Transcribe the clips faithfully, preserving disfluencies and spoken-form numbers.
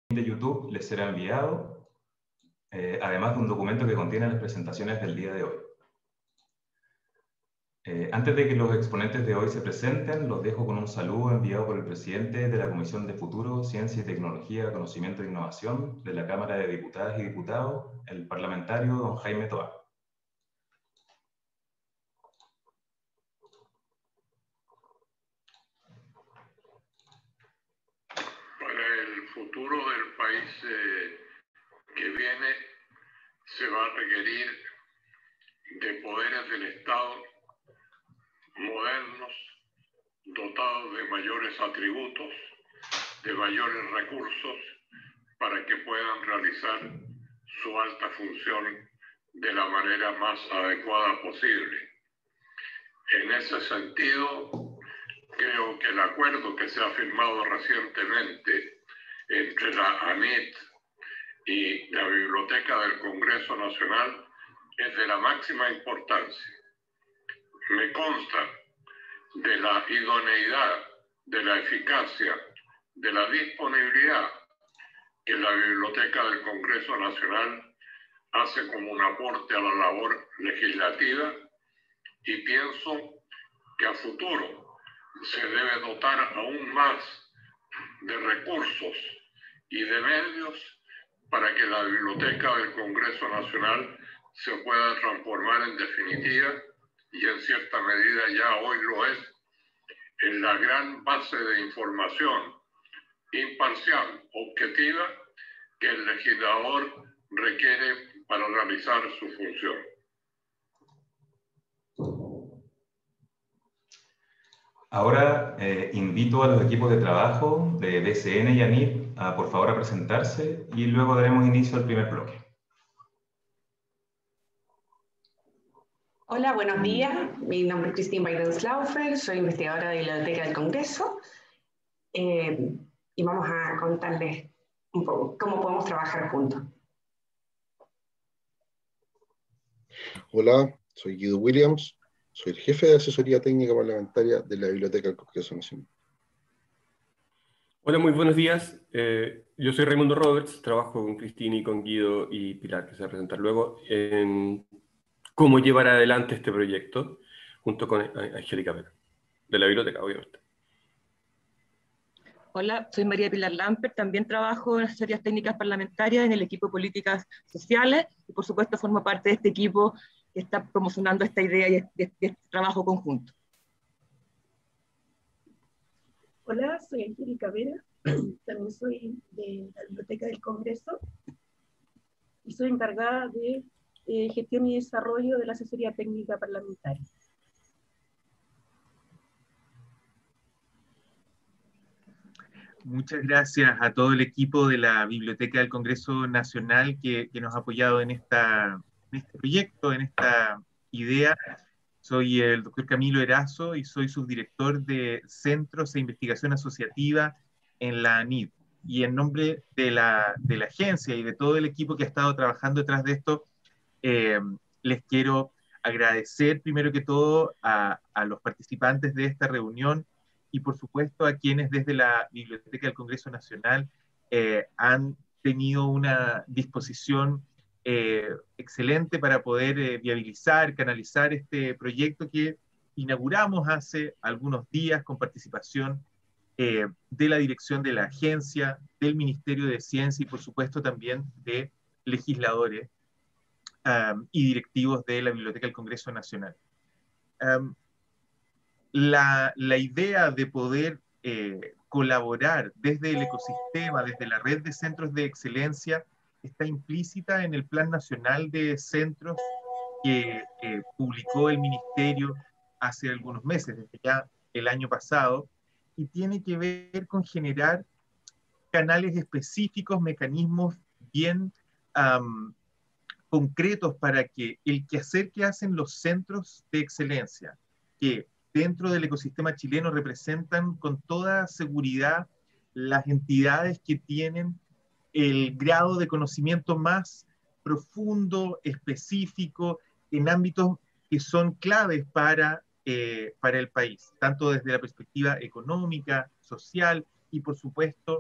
de YouTube les será enviado, eh, además de un documento que contiene las presentaciones del día de hoy. Eh, antes de que los exponentes de hoy se presenten, los dejo con un saludo enviado por el presidente de la Comisión de Futuro, Ciencia y Tecnología, Conocimiento e Innovación de la Cámara de Diputadas y Diputados, el parlamentario don Jaime Toá. Para el futuro del país eh, que viene, se va a requerir de poderes del Estado modernos, dotados de mayores atributos, de mayores recursos, para que puedan realizar su alta función de la manera más adecuada posible. En ese sentido, creo que el acuerdo que se ha firmado recientemente entre la ANIT y la Biblioteca del Congreso Nacional es de la máxima importancia. Me consta de la idoneidad, de la eficacia, de la disponibilidad que la Biblioteca del Congreso Nacional hace como un aporte a la labor legislativa, y pienso que a futuro se debe dotar aún más de recursos y de medios para que la Biblioteca del Congreso Nacional se pueda transformar en definitiva, y en cierta medida ya hoy lo es, en la gran base de información imparcial, objetiva, que el legislador requiere para realizar su función. Ahora eh, invito a los equipos de trabajo de B C N y ANIT a por favor a presentarse y luego daremos inicio al primer bloque. Hola, buenos días. Mi nombre es Christine Weidenslaufer, soy investigadora de la Biblioteca del Congreso eh, y vamos a contarles un poco cómo podemos trabajar juntos. Hola, soy Guido Williams, soy el jefe de asesoría técnica parlamentaria de la Biblioteca del Congreso Nacional. Hola, muy buenos días. Eh, yo soy Raimundo Roberts, trabajo con Cristina y con Guido y Pilar, que se va a presentar luego, en cómo llevar adelante este proyecto, junto con Angélica Vera, de la biblioteca, obviamente. Hola, soy María Pilar Lampert, también trabajo en asesorías técnicas parlamentarias en el equipo de políticas sociales y por supuesto formo parte de este equipo que está promocionando esta idea y este, este trabajo conjunto. Hola, soy Angélica Vera, también soy de la Biblioteca del Congreso y soy encargada de eh, gestión y desarrollo de la asesoría técnica parlamentaria. Muchas gracias a todo el equipo de la Biblioteca del Congreso Nacional que, que nos ha apoyado en, esta, en este proyecto, en esta idea. Soy el doctor Camilo Erazo y soy subdirector de Centros de Investigación Asociativa en la ANIT. Y en nombre de la, de la agencia y de todo el equipo que ha estado trabajando detrás de esto, eh, les quiero agradecer primero que todo a, a los participantes de esta reunión y por supuesto a quienes desde la Biblioteca del Congreso Nacional eh, han tenido una disposición eh, excelente para poder eh, viabilizar, canalizar este proyecto que inauguramos hace algunos días con participación eh, de la dirección de la agencia, del Ministerio de Ciencia y por supuesto también de legisladores um, y directivos de la Biblioteca del Congreso Nacional. Um, La, la idea de poder eh, colaborar desde el ecosistema, desde la red de centros de excelencia, está implícita en el Plan Nacional de Centros que eh, publicó el Ministerio hace algunos meses, desde ya el año pasado, y tiene que ver con generar canales específicos, mecanismos bien um, concretos para que el quehacer que hacen los centros de excelencia, que dentro del ecosistema chileno representan con toda seguridad las entidades que tienen el grado de conocimiento más profundo, específico, en ámbitos que son claves para, eh, para el país, tanto desde la perspectiva económica, social y por supuesto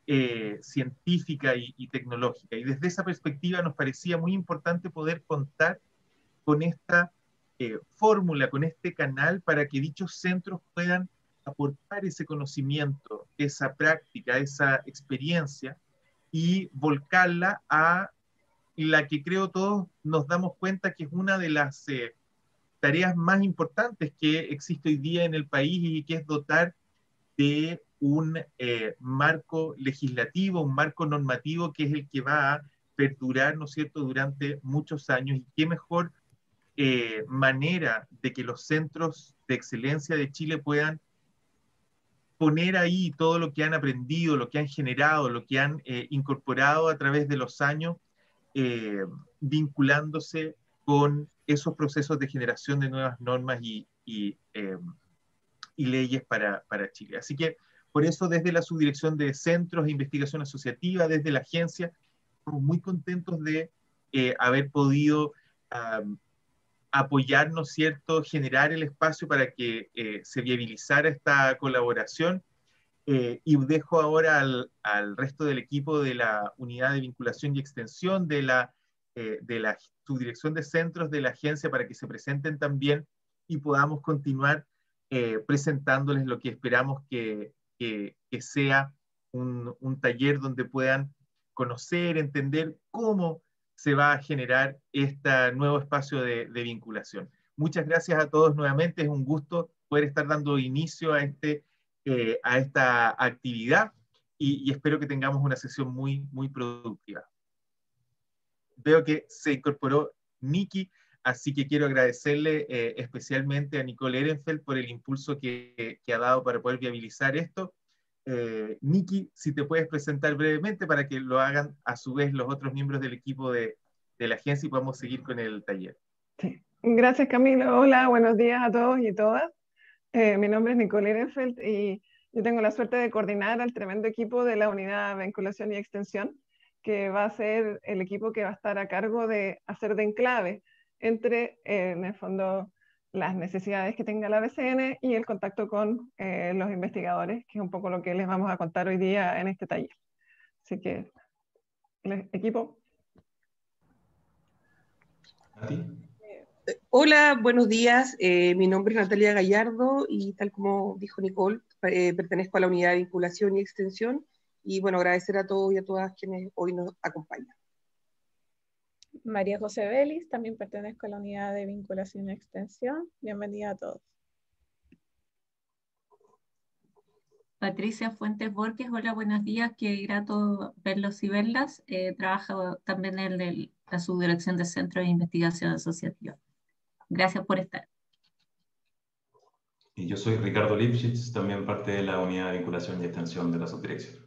eh, científica y, y tecnológica. Y desde esa perspectiva nos parecía muy importante poder contar con esta eh, fórmula, con este canal, para que dichos centros puedan aportar ese conocimiento, esa práctica, esa experiencia, y volcarla a la que creo todos nos damos cuenta que es una de las eh, tareas más importantes que existe hoy día en el país, y que es dotar de un eh, marco legislativo, un marco normativo que es el que va a perdurar, ¿no es cierto?, durante muchos años. Y qué mejor eh, manera de que los centros de excelencia de Chile puedan poner ahí todo lo que han aprendido, lo que han generado, lo que han eh, incorporado a través de los años, eh, vinculándose con esos procesos de generación de nuevas normas y, y, eh, y leyes para, para Chile. Así que por eso desde la Subdirección de Centros de Investigación Asociativa, desde la agencia, estamos muy contentos de eh, haber podido um, apoyarnos, ¿cierto?, generar el espacio para que eh, se viabilizara esta colaboración. Eh, y dejo ahora al, al resto del equipo de la Unidad de Vinculación y Extensión de la, eh, de la Subdirección de Centros de la agencia para que se presenten también y podamos continuar eh, presentándoles lo que esperamos que, que, que sea un, un taller donde puedan conocer, entender cómo se va a generar este nuevo espacio de, de vinculación. Muchas gracias a todos nuevamente, es un gusto poder estar dando inicio a este Eh, a esta actividad, y, y espero que tengamos una sesión muy, muy productiva. Veo que se incorporó Nikki, así que quiero agradecerle eh, especialmente a Nicole Ehrenfeld por el impulso que, que ha dado para poder viabilizar esto. Eh, Nikki, si te puedes presentar brevemente para que lo hagan a su vez los otros miembros del equipo de, de la agencia y podamos seguir con el taller. Sí. Gracias, Camilo. Hola, buenos días a todos y todas. Eh, mi nombre es Nicole Ehrenfeld y yo tengo la suerte de coordinar al tremendo equipo de la Unidad de Vinculación y Extensión, que va a ser el equipo que va a estar a cargo de hacer de enclave entre, eh, en el fondo, las necesidades que tenga la B C N y el contacto con eh, los investigadores, que es un poco lo que les vamos a contar hoy día en este taller. Así que, el equipo. ¿A ti? Hola, buenos días. Eh, mi nombre es Natalia Gallardo y tal como dijo Nicole, eh, pertenezco a la Unidad de Vinculación y Extensión. Y bueno, agradecer a todos y a todas quienes hoy nos acompañan. María José Vélez, también pertenezco a la Unidad de Vinculación y Extensión. Bienvenida a todos. Patricia Fuentes Borges, hola, buenos días, qué grato verlos y verlas. Eh, trabajo también en el, la Subdirección de Centros de Investigación Asociativa. Gracias por estar. Y yo soy Ricardo Lipschitz, también parte de la Unidad de Vinculación y Extensión de la Subdirección.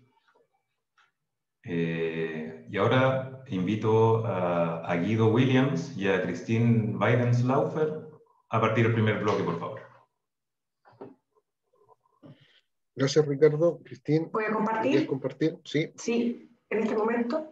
Eh, y ahora invito a, a Guido Williams y a Christine Weidenslaufer a partir del primer bloque, por favor. Gracias, Ricardo. Christine, ¿puedo compartir? ¿quieres compartir? Sí. Sí, en este momento.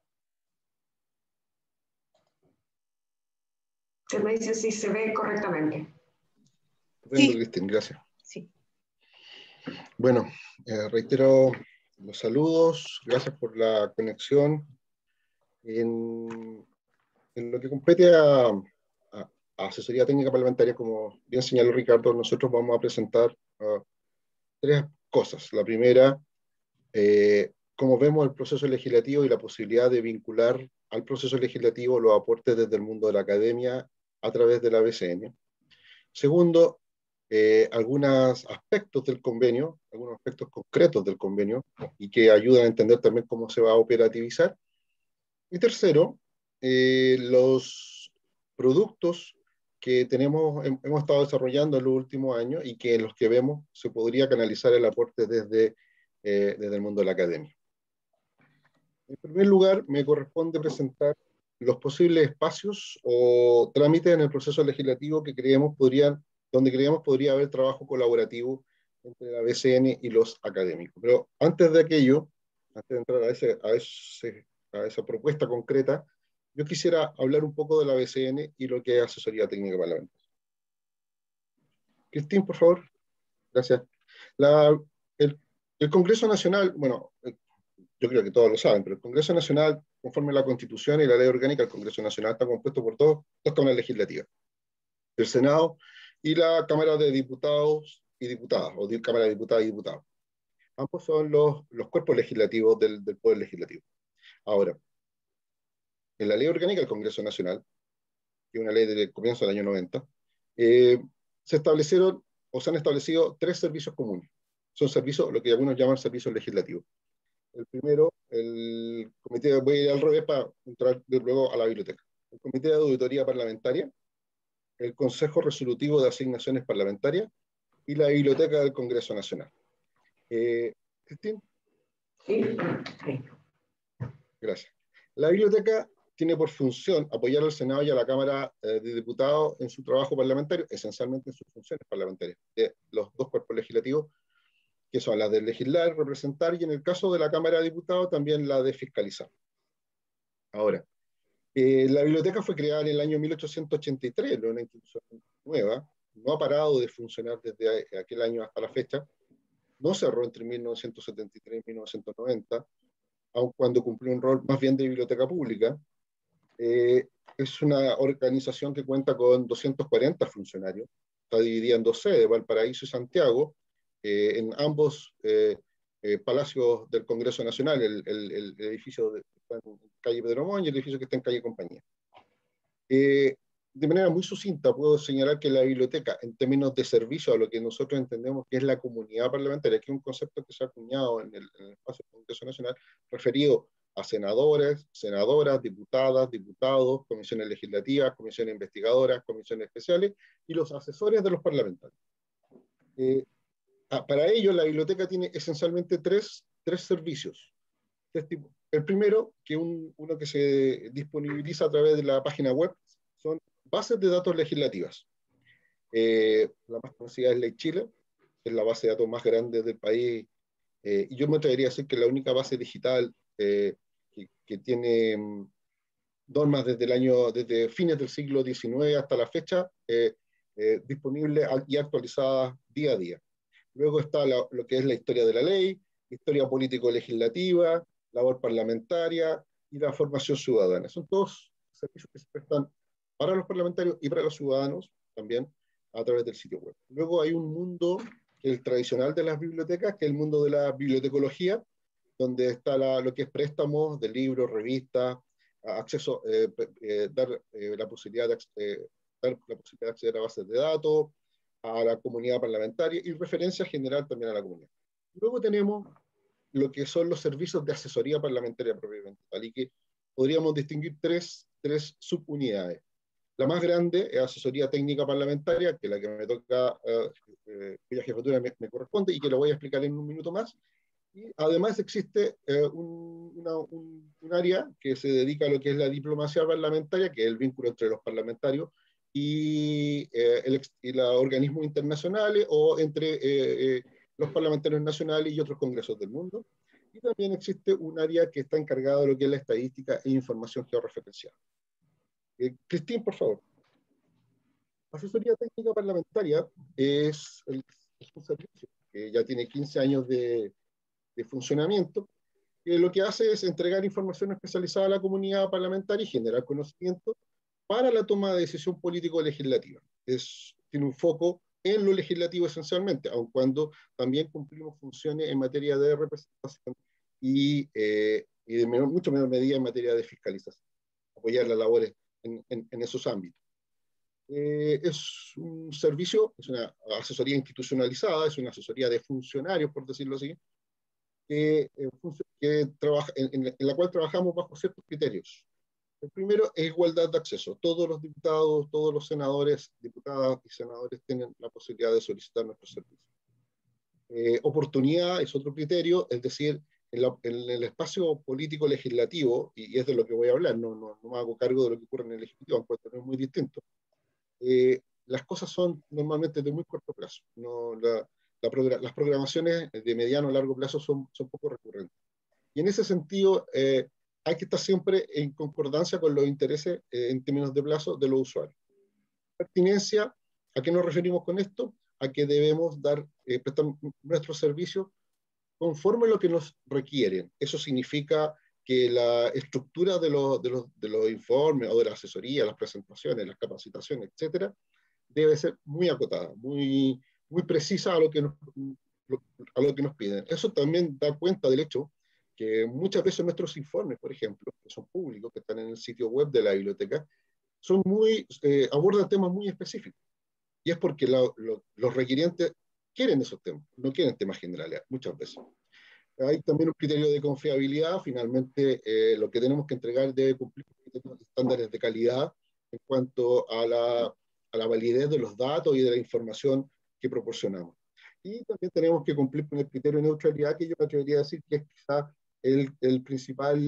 Se me dice si se ve correctamente. Estupendo, sí. Christine, gracias. Sí. Bueno, eh, reitero los saludos, gracias por la conexión. En, en lo que compete a, a, a asesoría técnica parlamentaria, como bien señaló Ricardo, nosotros vamos a presentar uh, tres cosas. La primera, eh, cómo vemos el proceso legislativo y la posibilidad de vincular al proceso legislativo los aportes desde el mundo de la academia a través de la B C N. Segundo, eh, algunos aspectos del convenio, algunos aspectos concretos del convenio, y que ayudan a entender también cómo se va a operativizar. Y tercero, eh, los productos que tenemos, hemos estado desarrollando en los últimos años y que en los que vemos se podría canalizar el aporte desde, eh, desde el mundo de la academia. En primer lugar, me corresponde presentar los posibles espacios o trámites en el proceso legislativo que creemos podrían, donde creemos podría haber trabajo colaborativo entre la B C N y los académicos. Pero antes de aquello, antes de entrar a, ese, a, ese, a esa propuesta concreta, yo quisiera hablar un poco de la B C N y lo que es asesoría técnica parlamentaria. Christine, por favor. Gracias. La, el, el Congreso Nacional, bueno, yo creo que todos lo saben, pero el Congreso Nacional, conforme a la Constitución y la Ley Orgánica, el Congreso Nacional está compuesto por dos, dos cámaras legislativas, el Senado y la Cámara de Diputados y Diputadas, o de Cámara de Diputadas y Diputados. Ambos son los, los cuerpos legislativos del, del Poder Legislativo. Ahora, en la Ley Orgánica del Congreso Nacional, que es una ley del comienzo del año noventa, eh, se establecieron o se han establecido tres servicios comunes. Son servicios, lo que algunos llaman servicios legislativos. El primero, el comité, voy a ir al revés para entrar luego a la biblioteca. El Comité de Auditoría Parlamentaria, el Consejo Resolutivo de Asignaciones Parlamentarias y la Biblioteca del Congreso Nacional. Eh, ¿Cristín? Sí. Gracias. La biblioteca tiene por función apoyar al Senado y a la Cámara eh, de Diputados en su trabajo parlamentario, esencialmente en sus funciones parlamentarias, de los dos cuerpos legislativos, que son las de legislar, representar, y en el caso de la Cámara de Diputados también la de fiscalizar. Ahora, eh, la biblioteca fue creada en el año mil ochocientos ochenta y tres, una institución nueva, no ha parado de funcionar desde aquel año hasta la fecha, no cerró entre mil novecientos setenta y tres y mil novecientos noventa, aun cuando cumplió un rol más bien de biblioteca pública. Eh, es una organización que cuenta con doscientos cuarenta funcionarios, está dividida en dos sedes, Valparaíso y Santiago, eh, en ambos eh, eh, palacios del Congreso Nacional, el, el, el edificio que está en calle Pedro Montt y el edificio que está en calle Compañía. Eh, de manera muy sucinta puedo señalar que la biblioteca, en términos de servicio a lo que nosotros entendemos que es la comunidad parlamentaria, que es un concepto que se ha acuñado en el, en el espacio del Congreso Nacional, referido a senadores, senadoras, diputadas, diputados, comisiones legislativas, comisiones investigadoras, comisiones especiales y los asesores de los parlamentarios. Eh, ah, para ello, la biblioteca tiene esencialmente tres, tres servicios. Tres tipos. El primero, que un, uno que se disponibiliza a través de la página web, son bases de datos legislativas. Eh, la más conocida es Ley Chile, que es la base de datos más grande del país, eh, y yo me atrevería a decir que la única base digital eh, que, que tiene um, normas desde el año, desde fines del siglo diecinueve hasta la fecha, eh, eh, disponibles y actualizadas día a día. Luego está la, lo que es la historia de la ley, historia político-legislativa, labor parlamentaria y la formación ciudadana. Son todos servicios que se prestan para los parlamentarios y para los ciudadanos también a través del sitio web. Luego hay un mundo que es el tradicional de las bibliotecas, que es el mundo de la bibliotecología, donde está la, lo que es préstamos de libros, revistas, acceso, eh, eh, dar, eh, la posibilidad de, eh, dar la posibilidad de acceder a bases de datos, a la comunidad parlamentaria y referencia general también a la comunidad. Luego tenemos lo que son los servicios de asesoría parlamentaria propiamente tal, y que podríamos distinguir tres, tres subunidades. La más grande es asesoría técnica parlamentaria, que es la que me toca, eh, eh, cuya jefatura me, me corresponde y que lo voy a explicar en un minuto más. Y además existe eh, un, una, un, un área que se dedica a lo que es la diplomacia parlamentaria, que es el vínculo entre los parlamentarios y, eh, el, y los organismos internacionales o entre eh, eh, los parlamentarios nacionales y otros congresos del mundo. Y también existe un área que está encargada de lo que es la estadística e información georreferenciada. Eh, Cristín, por favor. Asesoría técnica parlamentaria es, el, es un servicio que ya tiene quince años de, de funcionamiento, que lo que hace es entregar información especializada a la comunidad parlamentaria y generar conocimiento para la toma de decisión político-legislativa. Es, tiene un foco en lo legislativo esencialmente, aun cuando también cumplimos funciones en materia de representación y, eh, y de menor, mucho menor medida en materia de fiscalización, apoyar las labores en, en, en esos ámbitos. Eh, es un servicio, es una asesoría institucionalizada, es una asesoría de funcionarios, por decirlo así, que, eh, que trabaja, en, en la cual trabajamos bajo ciertos criterios. El primero es igualdad de acceso. Todos los diputados, todos los senadores, diputadas y senadores tienen la posibilidad de solicitar nuestros servicios. Eh, oportunidad es otro criterio, es decir, en, la, en el espacio político legislativo, y, y es de lo que voy a hablar, no, no, no me hago cargo de lo que ocurre en el Ejecutivo, aunque es muy distinto. Eh, las cosas son normalmente de muy corto plazo. No, la, la progra las programaciones de mediano a largo plazo son, son poco recurrentes. Y en ese sentido, eh, hay que estar siempre en concordancia con los intereses eh, en términos de plazo de los usuarios. Pertinencia, ¿a qué nos referimos con esto? A que debemos dar, eh, prestar nuestros servicios conforme a lo que nos requieren. Eso significa que la estructura de los, de, los, de los informes o de la asesoría, las presentaciones, las capacitaciones, etcétera, debe ser muy acotada, muy, muy precisa a lo, que nos, a lo que nos piden. Eso también da cuenta del hecho que muchas veces nuestros informes, por ejemplo, que son públicos, que están en el sitio web de la biblioteca, son muy, eh, abordan temas muy específicos. Y es porque la, lo, los requirientes quieren esos temas, no quieren temas generales, muchas veces. Hay también un criterio de confiabilidad. Finalmente, eh, lo que tenemos que entregar debe cumplir con estándares de calidad en cuanto a la, a la validez de los datos y de la información que proporcionamos. Y también tenemos que cumplir con el criterio de neutralidad, que yo me atrevería a decir que es quizá el, el principal,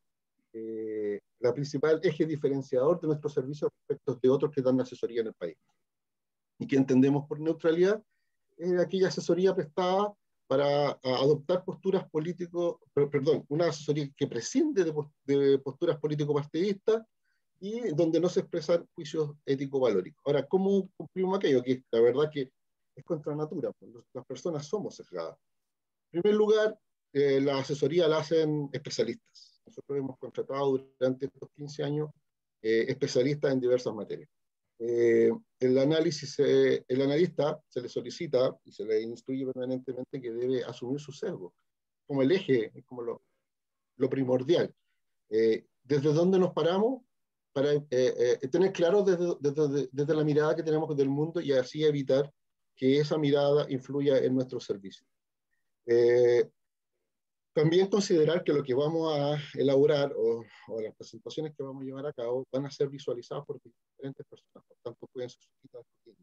eh, la principal eje diferenciador de nuestros servicios respecto de otros que dan asesoría en el país. ¿Y qué entendemos por neutralidad? Es aquella asesoría prestada para adoptar posturas políticos, perdón, una asesoría que prescinde de, de posturas político-partidistas y donde no se expresan juicios ético-valóricos. Ahora, ¿cómo cumplimos aquello? Que la verdad que es contra natura, pues las personas somos sesgadas. En primer lugar, eh, la asesoría la hacen especialistas. Nosotros hemos contratado durante estos quince años eh, especialistas en diversas materias. Eh, el análisis, eh, el analista se le solicita y se le instruye permanentemente que debe asumir su sesgo como el eje, como lo, lo primordial. Eh, ¿Desde dónde nos paramos? Para eh, eh, tener claro desde, desde, desde la mirada que tenemos del mundo y así evitar que esa mirada influya en nuestro servicio. Eh, También considerar que lo que vamos a elaborar o, o las presentaciones que vamos a llevar a cabo van a ser visualizadas por diferentes personas, por tanto pueden suscitar.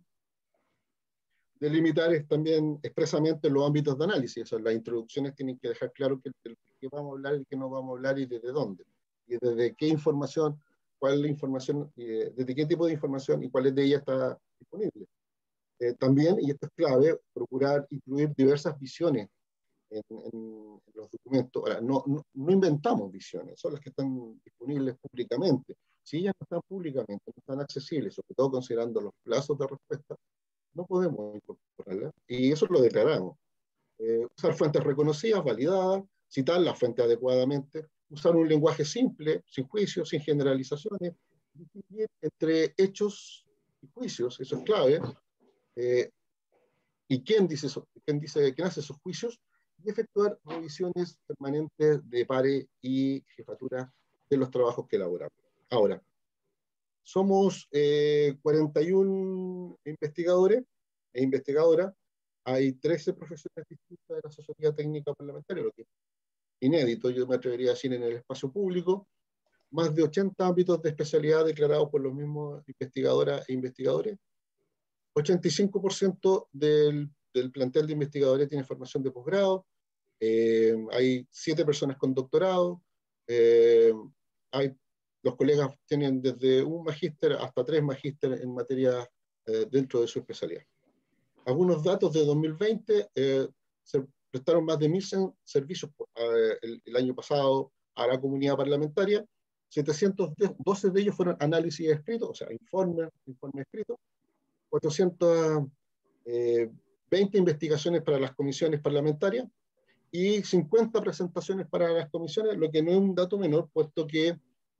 Delimitar es también expresamente los ámbitos de análisis, o sea, las introducciones tienen que dejar claro que, de qué vamos a hablar y qué no vamos a hablar y desde dónde, y desde qué información, cuál es la información, eh, desde qué tipo de información y cuál de ellas está disponible. Eh, también, y esto es clave, procurar incluir diversas visiones En, en, en los documentos. Ahora, no, no, no inventamos visiones, son las que están disponibles públicamente. Si ellas no están públicamente, no están accesibles, sobre todo considerando los plazos de respuesta, no podemos incorporarlas, y eso lo declaramos. Eh, usar fuentes reconocidas, validadas, citar la fuente adecuadamente, usar un lenguaje simple, sin juicios, sin generalizaciones, distinguir entre hechos y juicios, eso es clave, eh, y quién dice eso, quién dice, quién hace esos juicios, y efectuar revisiones permanentes de pares y jefatura de los trabajos que elaboramos. Ahora, somos eh, cuarenta y uno investigadores e investigadoras, hay trece profesiones distintas de la asesoría técnica parlamentaria, lo que es inédito, yo me atrevería a decir, en el espacio público, más de ochenta ámbitos de especialidad declarados por los mismos investigadoras e investigadores, ochenta y cinco por ciento del, del plantel de investigadores tiene formación de posgrado, eh, hay siete personas con doctorado, eh, hay, los colegas tienen desde un magíster hasta tres magísteres en materia eh, dentro de su especialidad. Algunos datos de dos mil veinte, eh, se prestaron más de mil cien servicios eh, el, el año pasado a la comunidad parlamentaria, setecientos doce de ellos fueron análisis escritos, o sea, informes, informes escritos, cuatrocientas veinte investigaciones para las comisiones parlamentarias y cincuenta presentaciones para las comisiones, lo que no es un dato menor, puesto que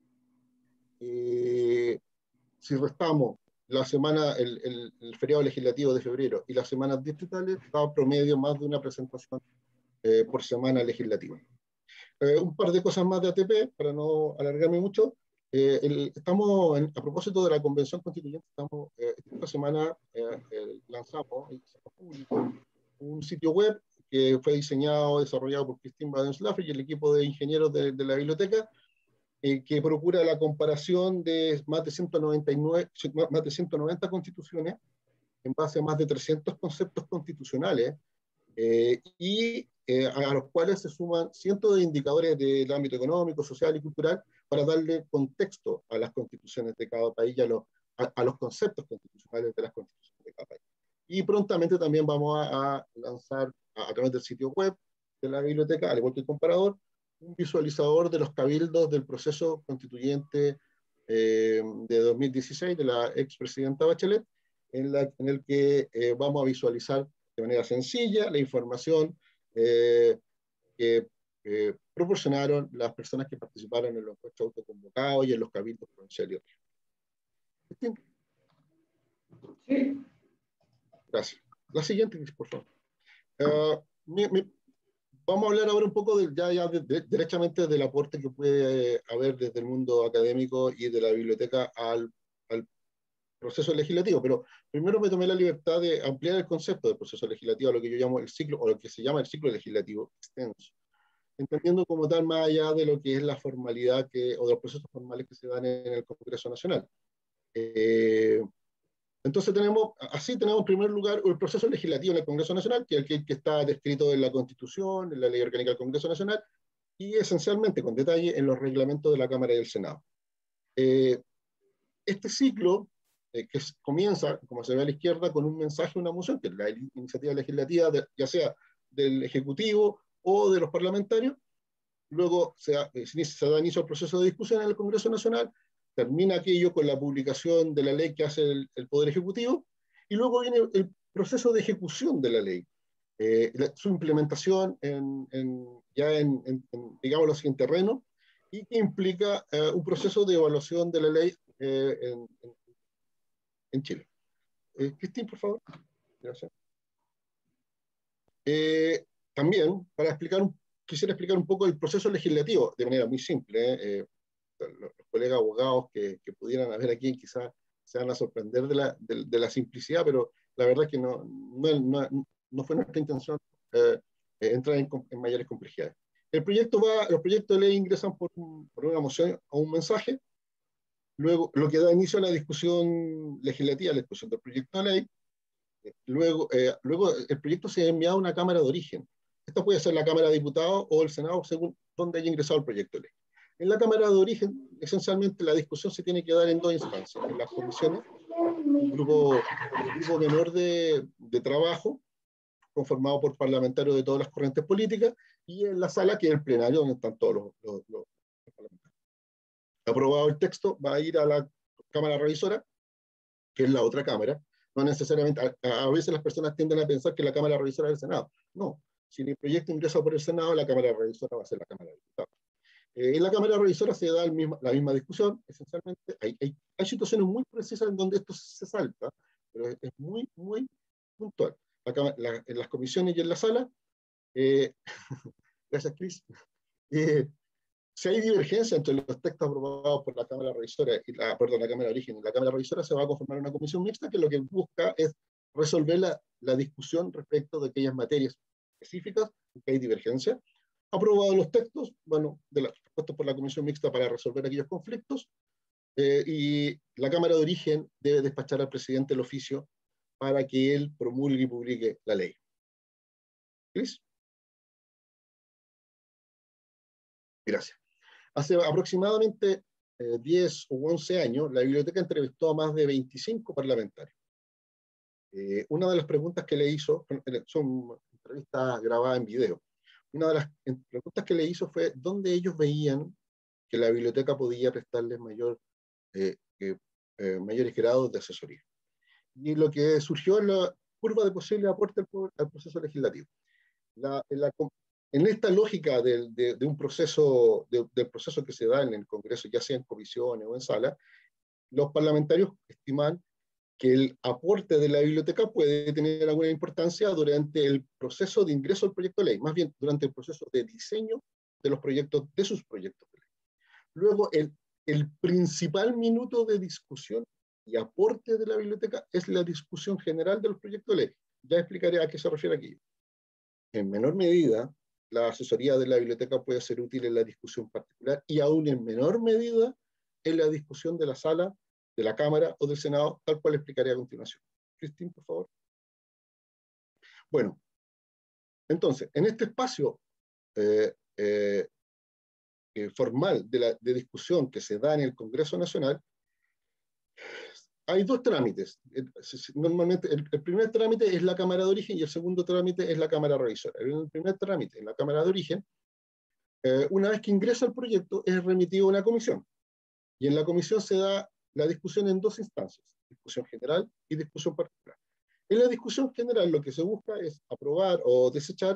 eh, si restamos la semana, el, el, el feriado legislativo de febrero y las semanas distritales, da promedio más de una presentación eh, por semana legislativa. Eh, un par de cosas más de A T P, para no alargarme mucho. Eh, el, estamos, en, a propósito de la Convención Constituyente, estamos, eh, esta semana eh, eh, lanzamos el público un sitio web que fue diseñado, desarrollado por Christine Badenslaffer y el equipo de ingenieros de, de la biblioteca, eh, que procura la comparación de más de, ciento noventa y nueve, más de ciento noventa constituciones en base a más de trescientos conceptos constitucionales, eh, y eh, a, a los cuales se suman cientos de indicadores del ámbito económico, social y cultural para darle contexto a las constituciones de cada país y a los, a, a los conceptos constitucionales de las constituciones de cada país. Y prontamente también vamos a, a lanzar a, a través del sitio web de la biblioteca, al igual que el comparador, un visualizador de los cabildos del proceso constituyente eh, de dos mil dieciséis de la expresidenta Bachelet, en, la, en el que eh, vamos a visualizar de manera sencilla la información eh, que eh, proporcionaron las personas que participaron en los encuentros autoconvocados y en los cabildos provinciales. Sí. Gracias. La siguiente, por favor. Uh, mi, mi, vamos a hablar ahora un poco de, ya, ya de, de, derechamente del aporte que puede eh, haber desde el mundo académico y de la biblioteca al, al proceso legislativo, pero primero me tomé la libertad de ampliar el concepto del proceso legislativo a lo que yo llamo el ciclo, o lo que se llama el ciclo legislativo extenso, entendiendo como tal más allá de lo que es la formalidad que, o de los procesos formales que se dan en el Congreso Nacional. Eh, Entonces tenemos, así tenemos en primer lugar el proceso legislativo en el Congreso Nacional, que es el que, que está descrito en la Constitución, en la Ley Orgánica del Congreso Nacional, y esencialmente, con detalle, en los reglamentos de la Cámara y del Senado. Eh, este ciclo, eh, que es, comienza, como se ve a la izquierda, con un mensaje, una moción, que es la iniciativa legislativa, de, ya sea del Ejecutivo o de los parlamentarios, luego se, da, se da inicio al proceso de discusión en el Congreso Nacional, termina aquello con la publicación de la ley que hace el, el Poder Ejecutivo, y luego viene el, el proceso de ejecución de la ley, eh, la, su implementación en, en, ya en, en, en, digámoslo así, en terreno, y que implica eh, un proceso de evaluación de la ley eh, en, en, en Chile. Eh, Cristín, por favor. Gracias. Eh, también, para explicar, quisiera explicar un poco el proceso legislativo, de manera muy simple, eh, los colegas abogados que, que pudieran haber aquí quizás se van a sorprender de la, de, de la simplicidad, pero la verdad es que no, no, no, no fue nuestra intención eh, entrar en, en mayores complejidades. El proyecto va, los proyectos de ley ingresan por, un, por una moción a un mensaje, luego lo que da inicio a la discusión legislativa, la discusión del proyecto de ley, luego, eh, luego el proyecto se envía a una Cámara de origen. Esta puede ser la Cámara de Diputados o el Senado, según donde haya ingresado el proyecto de ley. En la Cámara de origen, esencialmente la discusión se tiene que dar en dos instancias. En las comisiones, un grupo, un grupo menor de, de trabajo, conformado por parlamentarios de todas las corrientes políticas, y en la sala, que es el plenario, donde están todos los, los, los parlamentarios. Aprobado el texto, va a ir a la Cámara Revisora, que es la otra Cámara. No necesariamente, a, a veces las personas tienden a pensar que la Cámara Revisora es el Senado. No, si el proyecto ingresa por el Senado, la Cámara Revisora va a ser la Cámara de Diputados. Eh, en la Cámara Revisora se da el mismo, la misma discusión, esencialmente. Hay, hay, hay situaciones muy precisas en donde esto se salta, pero es, es muy, muy puntual. La, la, en las comisiones y en la sala, eh, gracias Cris, eh, si hay divergencia entre los textos aprobados por la Cámara Revisora y la, perdón, la Cámara de Origen y la Cámara Revisora, se va a conformar una comisión mixta que lo que busca es resolver la, la discusión respecto de aquellas materias específicas en que hay divergencia. Aprobados los textos, bueno, de la, propuestos por la comisión mixta para resolver aquellos conflictos, eh, y la Cámara de Origen debe despachar al presidente el oficio para que él promulgue y publique la ley. ¿Cris? Gracias. Hace aproximadamente eh, diez o once años, la biblioteca entrevistó a más de veinticinco parlamentarios. Eh, una de las preguntas que le hizo, son entrevistas grabadas en video, una de las preguntas que le hizo fue dónde ellos veían que la biblioteca podía prestarles mayor, eh, eh, eh, mayores grados de asesoría. Y lo que surgió es la curva de posible aporte al, al proceso legislativo. La, la, en esta lógica de, de, de un proceso, de, del proceso que se da en el Congreso, ya sea en comisiones o en sala, los parlamentarios estiman que el aporte de la biblioteca puede tener alguna importancia durante el proceso de ingreso al proyecto de ley, más bien durante el proceso de diseño de los proyectos, de sus proyectos de ley. Luego, el, el principal minuto de discusión y aporte de la biblioteca es la discusión general de los proyectos de ley. Ya explicaré a qué se refiere aquí. En menor medida, la asesoría de la biblioteca puede ser útil en la discusión particular y aún en menor medida en la discusión de la sala, de la Cámara o del Senado, tal cual explicaré a continuación. Cristín, por favor. Bueno, entonces, en este espacio eh, eh, eh, formal de, la, de discusión que se da en el Congreso Nacional, hay dos trámites. Normalmente, el, el primer trámite es la Cámara de Origen y el segundo trámite es la Cámara Revisora. El primer trámite en la Cámara de Origen, eh, una vez que ingresa el proyecto, es remitido a una comisión. Y en la comisión se da la discusión en dos instancias, discusión general y discusión particular. En la discusión general lo que se busca es aprobar o desechar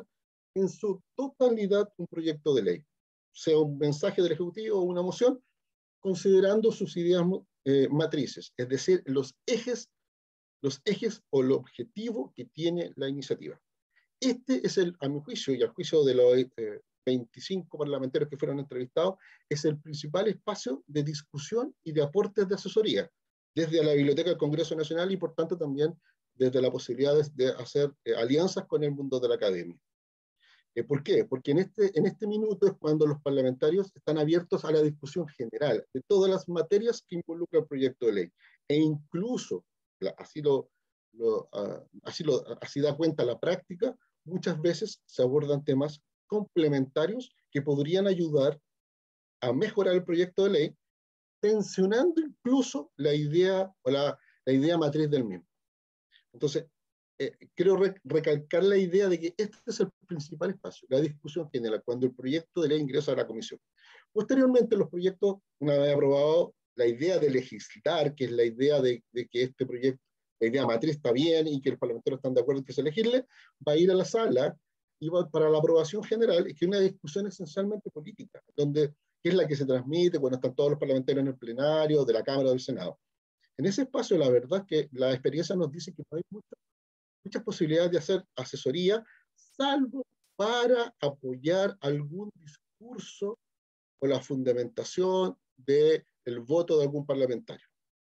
en su totalidad un proyecto de ley, sea un mensaje del Ejecutivo o una moción, considerando sus ideas eh, matrices, es decir, los ejes, los ejes o el objetivo que tiene la iniciativa. Este es el, a mi juicio y al juicio de los eh, veinticinco parlamentarios que fueron entrevistados, es el principal espacio de discusión y de aportes de asesoría, desde la Biblioteca del Congreso Nacional y por tanto también desde la posibilidad de, de hacer eh, alianzas con el mundo de la academia. Eh, ¿Por qué? Porque en este, en este minuto es cuando los parlamentarios están abiertos a la discusión general de todas las materias que involucra el proyecto de ley. E incluso, la, así, lo, lo, uh, así, lo, así da cuenta la práctica, muchas veces se abordan temas complementarios que podrían ayudar a mejorar el proyecto de ley, tensionando incluso la idea, o la, la idea matriz del mismo. Entonces, eh, quiero re recalcar la idea de que este es el principal espacio, la discusión general, cuando el proyecto de ley ingresa a la comisión. Posteriormente, los proyectos, una vez aprobado, la idea de legislar, que es la idea de, de que este proyecto, la idea matriz está bien y que los parlamentarios están de acuerdo en que se elegirle, va a ir a la sala y va para la aprobación general, que es una discusión esencialmente política, donde, que es la que se transmite cuando están todos los parlamentarios en el plenario, de la Cámara o del Senado. En ese espacio, la verdad es que la experiencia nos dice que no hay muchas, muchas posibilidades de hacer asesoría, salvo para apoyar algún discurso o la fundamentación del voto de algún parlamentario.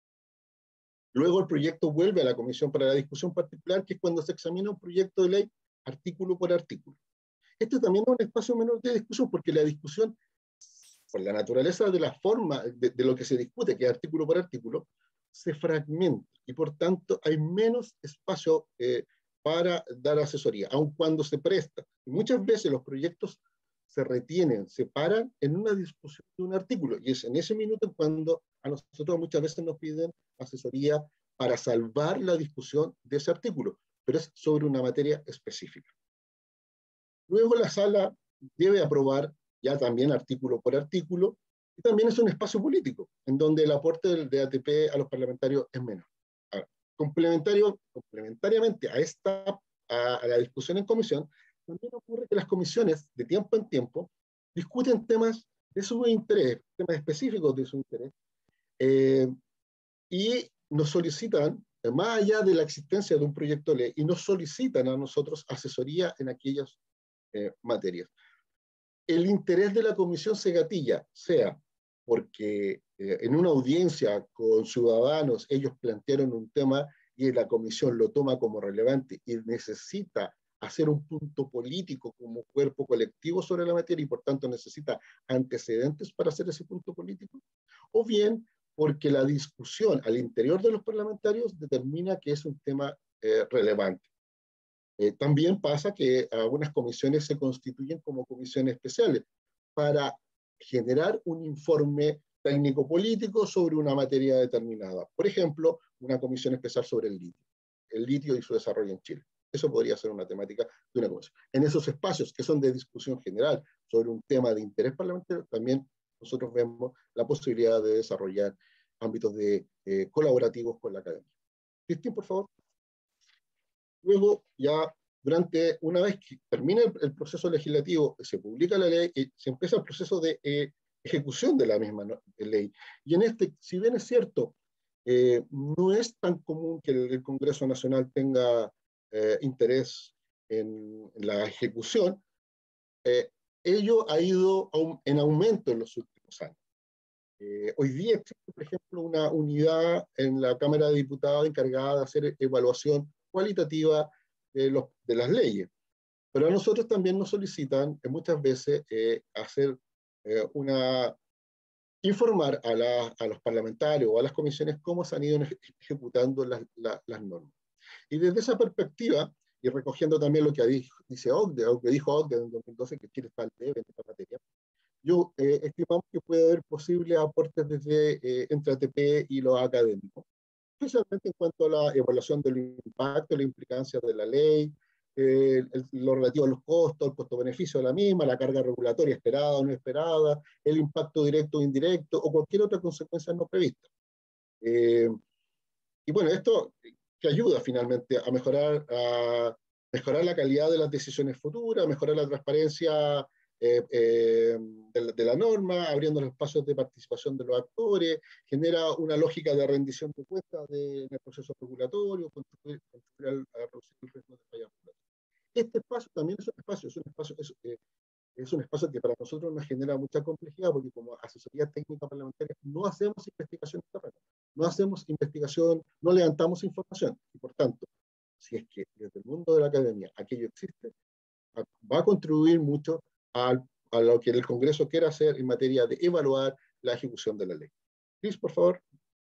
Luego el proyecto vuelve a la comisión para la discusión particular, que es cuando se examina un proyecto de ley artículo por artículo. Este también es un espacio menor de discusión, porque la discusión, por la naturaleza de la forma de, de lo que se discute, que es artículo por artículo, se fragmenta y por tanto hay menos espacio eh, para dar asesoría, aun cuando se presta. Y muchas veces los proyectos se retienen, se paran en una discusión de un artículo, y es en ese minuto cuando a nosotros muchas veces nos piden asesoría para salvar la discusión de ese artículo, pero es sobre una materia específica. Luego la sala debe aprobar ya también artículo por artículo, y también es un espacio político, en donde el aporte del D A T P a los parlamentarios es menor. Ahora, complementario, complementariamente a, esta, a, a la discusión en comisión, también ocurre que las comisiones, de tiempo en tiempo, discuten temas de su interés, temas específicos de su interés, eh, y nos solicitan, más allá de la existencia de un proyecto de ley, y nos solicitan a nosotros asesoría en aquellas eh, materias. El interés de la comisión se gatilla, sea porque eh, en una audiencia con ciudadanos ellos plantearon un tema y la comisión lo toma como relevante y necesita hacer un punto político como cuerpo colectivo sobre la materia y por tanto necesita antecedentes para hacer ese punto político, o bien porque la discusión al interior de los parlamentarios determina que es un tema eh, relevante. Eh, también pasa que algunas comisiones se constituyen como comisiones especiales para generar un informe técnico-político sobre una materia determinada. Por ejemplo, una comisión especial sobre el litio, el litio y su desarrollo en Chile. Eso podría ser una temática de una comisión. En esos espacios que son de discusión general sobre un tema de interés parlamentario, también nosotros vemos la posibilidad de desarrollar ámbitos de, eh, colaborativos con la academia. Cristín, por favor. Luego, ya durante, una vez que termina el, el proceso legislativo, se publica la ley, y se empieza el proceso de eh, ejecución de la misma ¿no? ley. Y en este, si bien es cierto, eh, no es tan común que el, el Congreso Nacional tenga eh, interés en, en la ejecución, eh, ello ha ido aum, en aumento en los últimos años. Eh, hoy día existe, por ejemplo, una unidad en la Cámara de Diputados encargada de hacer evaluación cualitativa de, los, de las leyes. Pero a nosotros también nos solicitan eh, muchas veces eh, hacer eh, una, informar a, la, a los parlamentarios o a las comisiones cómo se han ido ejecutando las, la, las normas. Y desde esa perspectiva, y recogiendo también lo que dice OCDE, o que dijo OCDE en dos mil doce, que Chile está al debe en esta materia, yo eh, estimamos que puede haber posibles aportes desde eh, entre A T P y los académicos, especialmente en cuanto a la evaluación del impacto, la implicancia de la ley, eh, el, lo relativo a los costos, el costo-beneficio de la misma, la carga regulatoria esperada o no esperada, el impacto directo o indirecto, o cualquier otra consecuencia no prevista. Eh, y bueno, esto que ayuda finalmente a mejorar, a mejorar la calidad de las decisiones futuras, mejorar la transparencia eh, eh, de, la, de la norma, abriendo los espacios de participación de los actores, genera una lógica de rendición de cuentas de, en el proceso regulatorio, contribuir, contribuir a reducir el riesgo de fallas regulatorias. Este espacio también es un espacio, es un espacio, es, eh, es un espacio que para nosotros nos genera mucha complejidad, porque como asesoría técnica parlamentaria no hacemos investigación en terreno, no hacemos investigación, no levantamos información, y por tanto, si es que desde el mundo de la academia aquello existe, va a contribuir mucho a, a lo que el Congreso quiera hacer en materia de evaluar la ejecución de la ley. Cris, por favor.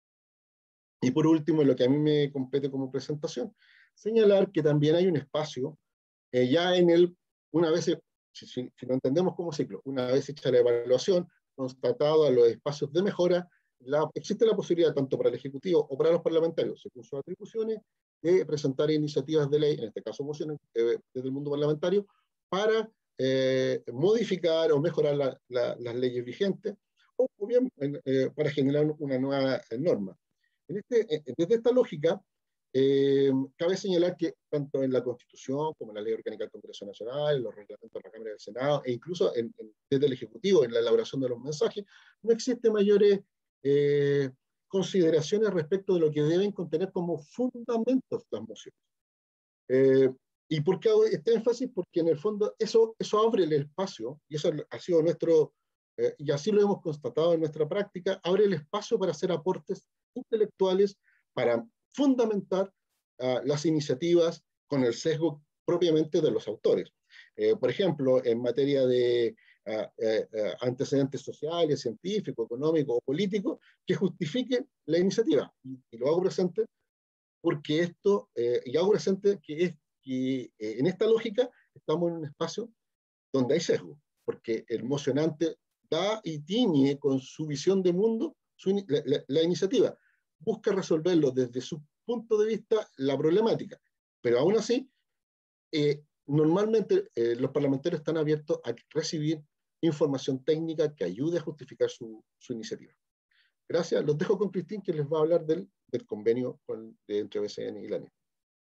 Y por último, lo que a mí me compete como presentación, señalar que también hay un espacio, eh, ya en el, una vez, si, si, si lo entendemos como ciclo, una vez hecha la evaluación, constatado a los espacios de mejora, la, existe la posibilidad, tanto para el Ejecutivo o para los parlamentarios, según sus atribuciones, de presentar iniciativas de ley, en este caso mociones, eh, desde el mundo parlamentario, para eh, modificar o mejorar la, la, las leyes vigentes, o, o bien eh, para generar una nueva norma. En este, eh, desde esta lógica, eh, cabe señalar que tanto en la Constitución como en la Ley Orgánica del Congreso Nacional, en los reglamentos de la Cámara y del Senado, e incluso en, en, desde el Ejecutivo, en la elaboración de los mensajes, no existe mayores eh, consideraciones respecto de lo que deben contener como fundamentos las mociones. Eh, ¿Y por qué hago este énfasis? Porque en el fondo eso, eso abre el espacio, y eso ha sido nuestro, eh, y así lo hemos constatado en nuestra práctica, abre el espacio para hacer aportes intelectuales, para fundamentar uh, las iniciativas con el sesgo propiamente de los autores. Eh, por ejemplo, en materia de uh, uh, uh, antecedentes sociales, científicos, económicos o políticos, que justifique la iniciativa. Y, y lo hago presente porque esto, eh, y hago presente que, es, que eh, en esta lógica estamos en un espacio donde hay sesgo, porque el mocionante da y tiñe con su visión de mundo su, la, la, la iniciativa. Busca resolverlo desde su punto de vista la problemática, pero aún así, eh, normalmente eh, los parlamentarios están abiertos a recibir información técnica que ayude a justificar su, su iniciativa. Gracias, los dejo con Cristín, que les va a hablar del, del convenio con, de, entre B C N y la N I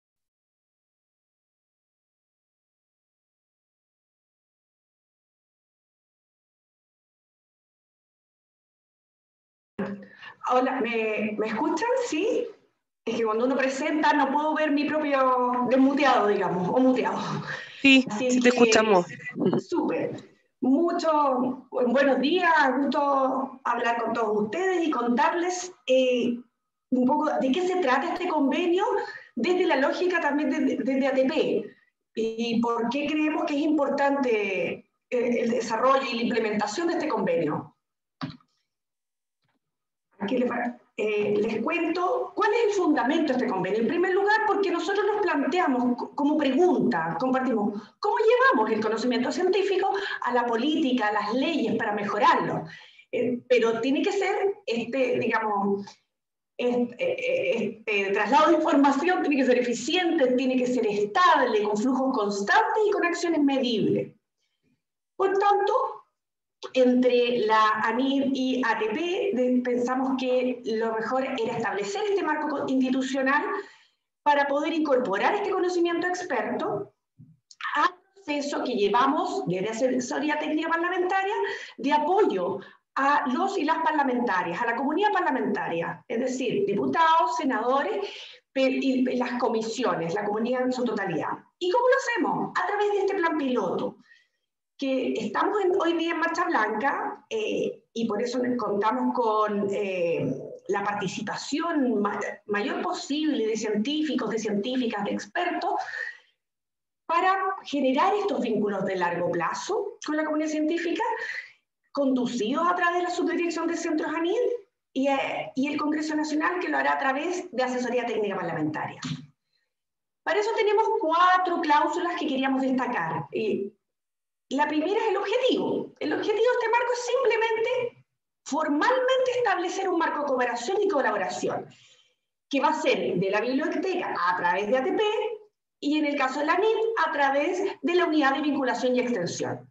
E. Hola, ¿me, ¿me escuchan? ¿Sí? Es que cuando uno presenta no puedo ver mi propio desmuteado, digamos, o muteado. Sí, Así sí te que, escuchamos. Súper. Mucho, buenos días, gusto hablar con todos ustedes y contarles eh, un poco de qué se trata este convenio desde la lógica también de, de, de A T P y por qué creemos que es importante el desarrollo y la implementación de este convenio. Aquí les, eh, les cuento cuál es el fundamento de este convenio. En primer lugar, porque nosotros nos planteamos como pregunta, compartimos, ¿cómo llevamos el conocimiento científico a la política, a las leyes para mejorarlo? Eh, pero tiene que ser, este, digamos, este, este traslado de información tiene que ser eficiente, tiene que ser estable, con flujos constantes y con acciones medibles. Por tanto, entre la A N I D y A T P pensamos que lo mejor era establecer este marco institucional para poder incorporar este conocimiento experto al proceso que llevamos desde asesoría técnica parlamentaria de apoyo a los y las parlamentarias, a la comunidad parlamentaria, es decir, diputados, senadores y las comisiones, la comunidad en su totalidad. ¿Y cómo lo hacemos? A través de este plan piloto, que estamos en, hoy día en Marcha Blanca eh, y por eso contamos con eh, la participación ma mayor posible de científicos, de científicas, de expertos, para generar estos vínculos de largo plazo con la comunidad científica, conducidos a través de la Subdirección de Centros A N I D y, eh, y el Congreso Nacional, que lo hará a través de Asesoría Técnica Parlamentaria. Para eso tenemos cuatro cláusulas que queríamos destacar. Y la primera es el objetivo. El objetivo de este marco es simplemente, formalmente, establecer un marco de cooperación y colaboración, que va a ser de la biblioteca a través de A T P y en el caso de la N I D a través de la Unidad de Vinculación y Extensión.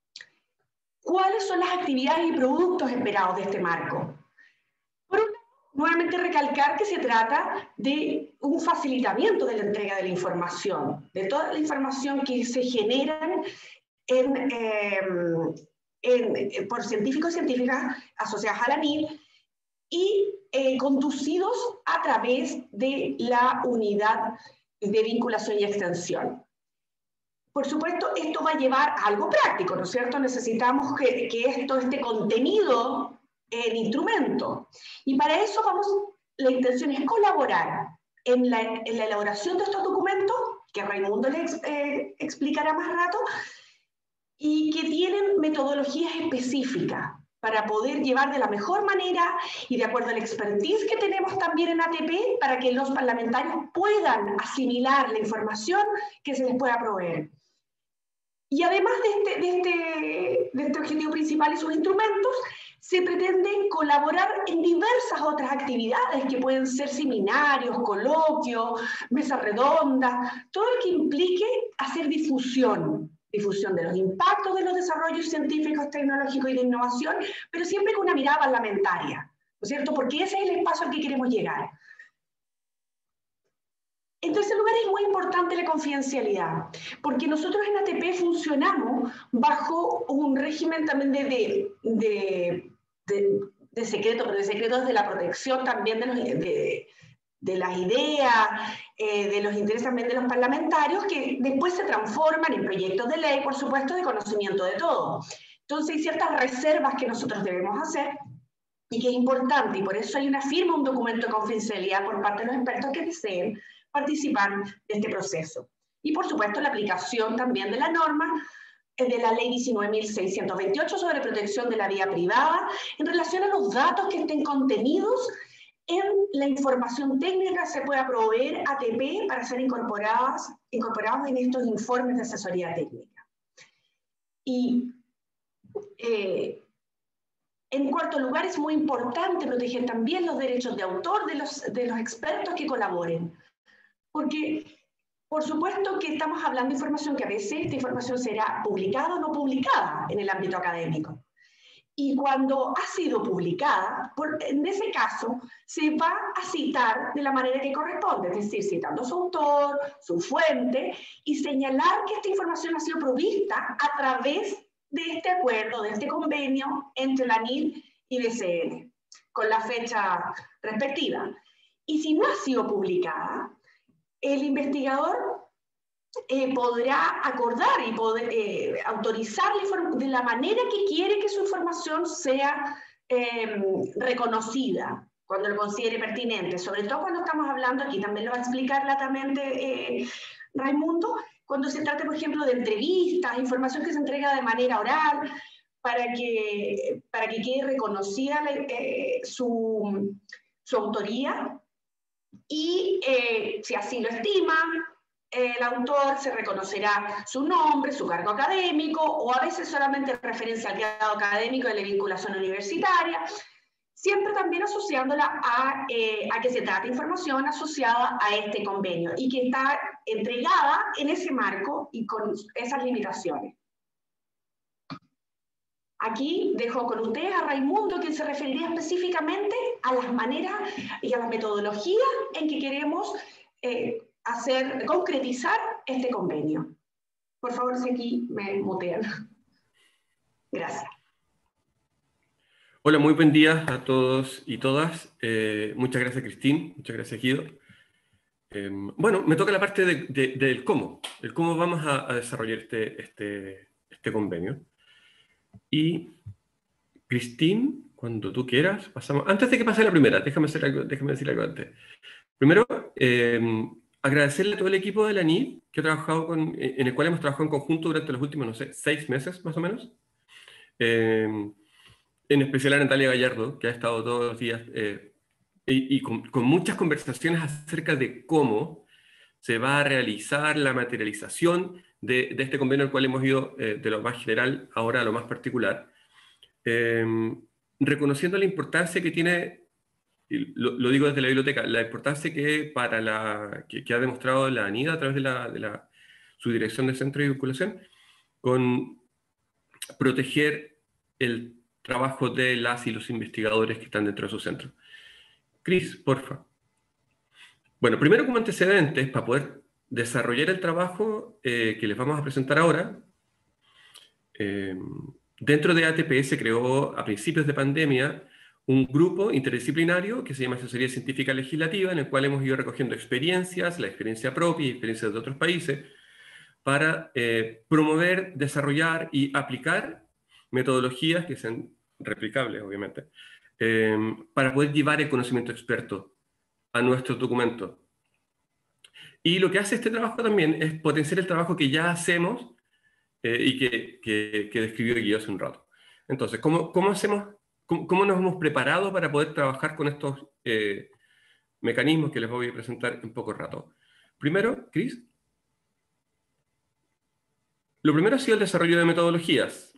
¿Cuáles son las actividades y productos esperados de este marco? Por un lado, nuevamente recalcar que se trata de un facilitamiento de la entrega de la información, de toda la información que se generan en, eh, en, por científicos y científicas asociadas a la N I L y eh, conducidos a través de la unidad de vinculación y extensión. Por supuesto, esto va a llevar a algo práctico, ¿no es cierto? Necesitamos que, que esto esté contenido en instrumento. Y para eso vamos, la intención es colaborar en la, en la elaboración de estos documentos, que Raimundo les eh, explicará más rato, y que tienen metodologías específicas para poder llevar de la mejor manera y de acuerdo a la expertise que tenemos también en A T P, para que los parlamentarios puedan asimilar la información que se les pueda proveer. Y además de este, de este, de este objetivo principal y sus instrumentos, se pretende colaborar en diversas otras actividades que pueden ser seminarios, coloquios, mesas redondas, todo lo que implique hacer difusión, difusión de los impactos de los desarrollos científicos, tecnológicos y de innovación, pero siempre con una mirada parlamentaria, ¿no es cierto? Porque ese es el espacio al que queremos llegar. En tercer lugar, es muy importante la confidencialidad, porque nosotros en A T P funcionamos bajo un régimen también de, de, de, de, de secreto, pero de secretos de la protección también de, los, de, de las ideas, eh, de los intereses también de los parlamentarios, que después se transforman en proyectos de ley, por supuesto, de conocimiento de todo. Entonces hay ciertas reservas que nosotros debemos hacer y que es importante, y por eso hay una firma, un documento de confidencialidad por parte de los expertos que deseen participar de este proceso. Y por supuesto la aplicación también de la norma de la ley diecinueve mil seiscientos veintiocho sobre protección de la vida privada en relación a los datos que estén contenidos en la información técnica que se pueda proveer a A T P para ser incorporadas, incorporados en estos informes de asesoría técnica. Y eh, en cuarto lugar, es muy importante proteger también los derechos de autor de los, de los expertos que colaboren. Porque, por supuesto que estamos hablando de información que a veces esta información será publicada o no publicada en el ámbito académico. Y cuando ha sido publicada, por, en ese caso, se va a citar de la manera que corresponde, es decir, citando su autor, su fuente, y señalar que esta información ha sido provista a través de este acuerdo, de este convenio entre la N I L y B C N, con la fecha respectiva. Y si no ha sido publicada, el investigador eh, podrá acordar y poder, eh, autorizar de la manera que quiere que su información sea eh, reconocida, cuando lo considere pertinente, sobre todo cuando estamos hablando, aquí también lo va a explicar latamente eh, Raimundo, cuando se trata, por ejemplo, de entrevistas, información que se entrega de manera oral, para que, para que quede reconocida eh, su, su autoría. Y eh, si así lo estima, eh, el autor se reconocerá su nombre, su cargo académico, o a veces solamente referencia al grado académico de la vinculación universitaria, siempre también asociándola a, eh, a que se trata de información asociada a este convenio y que está entregada en ese marco y con esas limitaciones. Aquí dejo con ustedes a Raimundo, quien se referiría específicamente a las maneras y a las metodologías en que queremos eh, hacer, concretizar este convenio. Por favor, si aquí me mutean. Gracias. Hola, muy buen día a todos y todas. Eh, muchas gracias, Cristín. Muchas gracias, Guido. Eh, bueno, me toca la parte de, de, del cómo. El cómo vamos a, a desarrollar este, este, este convenio. Y, Cristín, cuando tú quieras, pasamos... Antes de que pase la primera, déjame, hacer algo, déjame decir algo antes. Primero, eh, agradecerle a todo el equipo de la N I L, que ha trabajado con, en el cual hemos trabajado en conjunto durante los últimos, no sé, seis meses, más o menos. Eh, en especial a Natalia Gallardo, que ha estado todos los días, eh, y, y con, con muchas conversaciones acerca de cómo se va a realizar la materialización de, de este convenio al cual hemos ido eh, de lo más general ahora a lo más particular, eh, reconociendo la importancia que tiene, y lo, lo digo desde la biblioteca, la importancia que, para la, que, que ha demostrado la ANIDA a través de, la, de la, su dirección de centro de vinculación, con proteger el trabajo de las y los investigadores que están dentro de su centro. Cris, porfa. Bueno, primero como antecedentes, para poder desarrollar el trabajo eh, que les vamos a presentar ahora, eh, dentro de A T P se creó a principios de pandemia un grupo interdisciplinario que se llama Asesoría Científica Legislativa, en el cual hemos ido recogiendo experiencias, la experiencia propia y experiencias de otros países, para eh, promover, desarrollar y aplicar metodologías que sean replicables, obviamente, eh, para poder llevar el conocimiento experto a nuestros documentos. Y lo que hace este trabajo también es potenciar el trabajo que ya hacemos eh, y que, que, que describió Guido hace un rato. Entonces, ¿cómo, cómo, hacemos, cómo, cómo nos hemos preparado para poder trabajar con estos eh, mecanismos que les voy a presentar en poco rato? Primero, Cris. Lo primero ha sido el desarrollo de metodologías.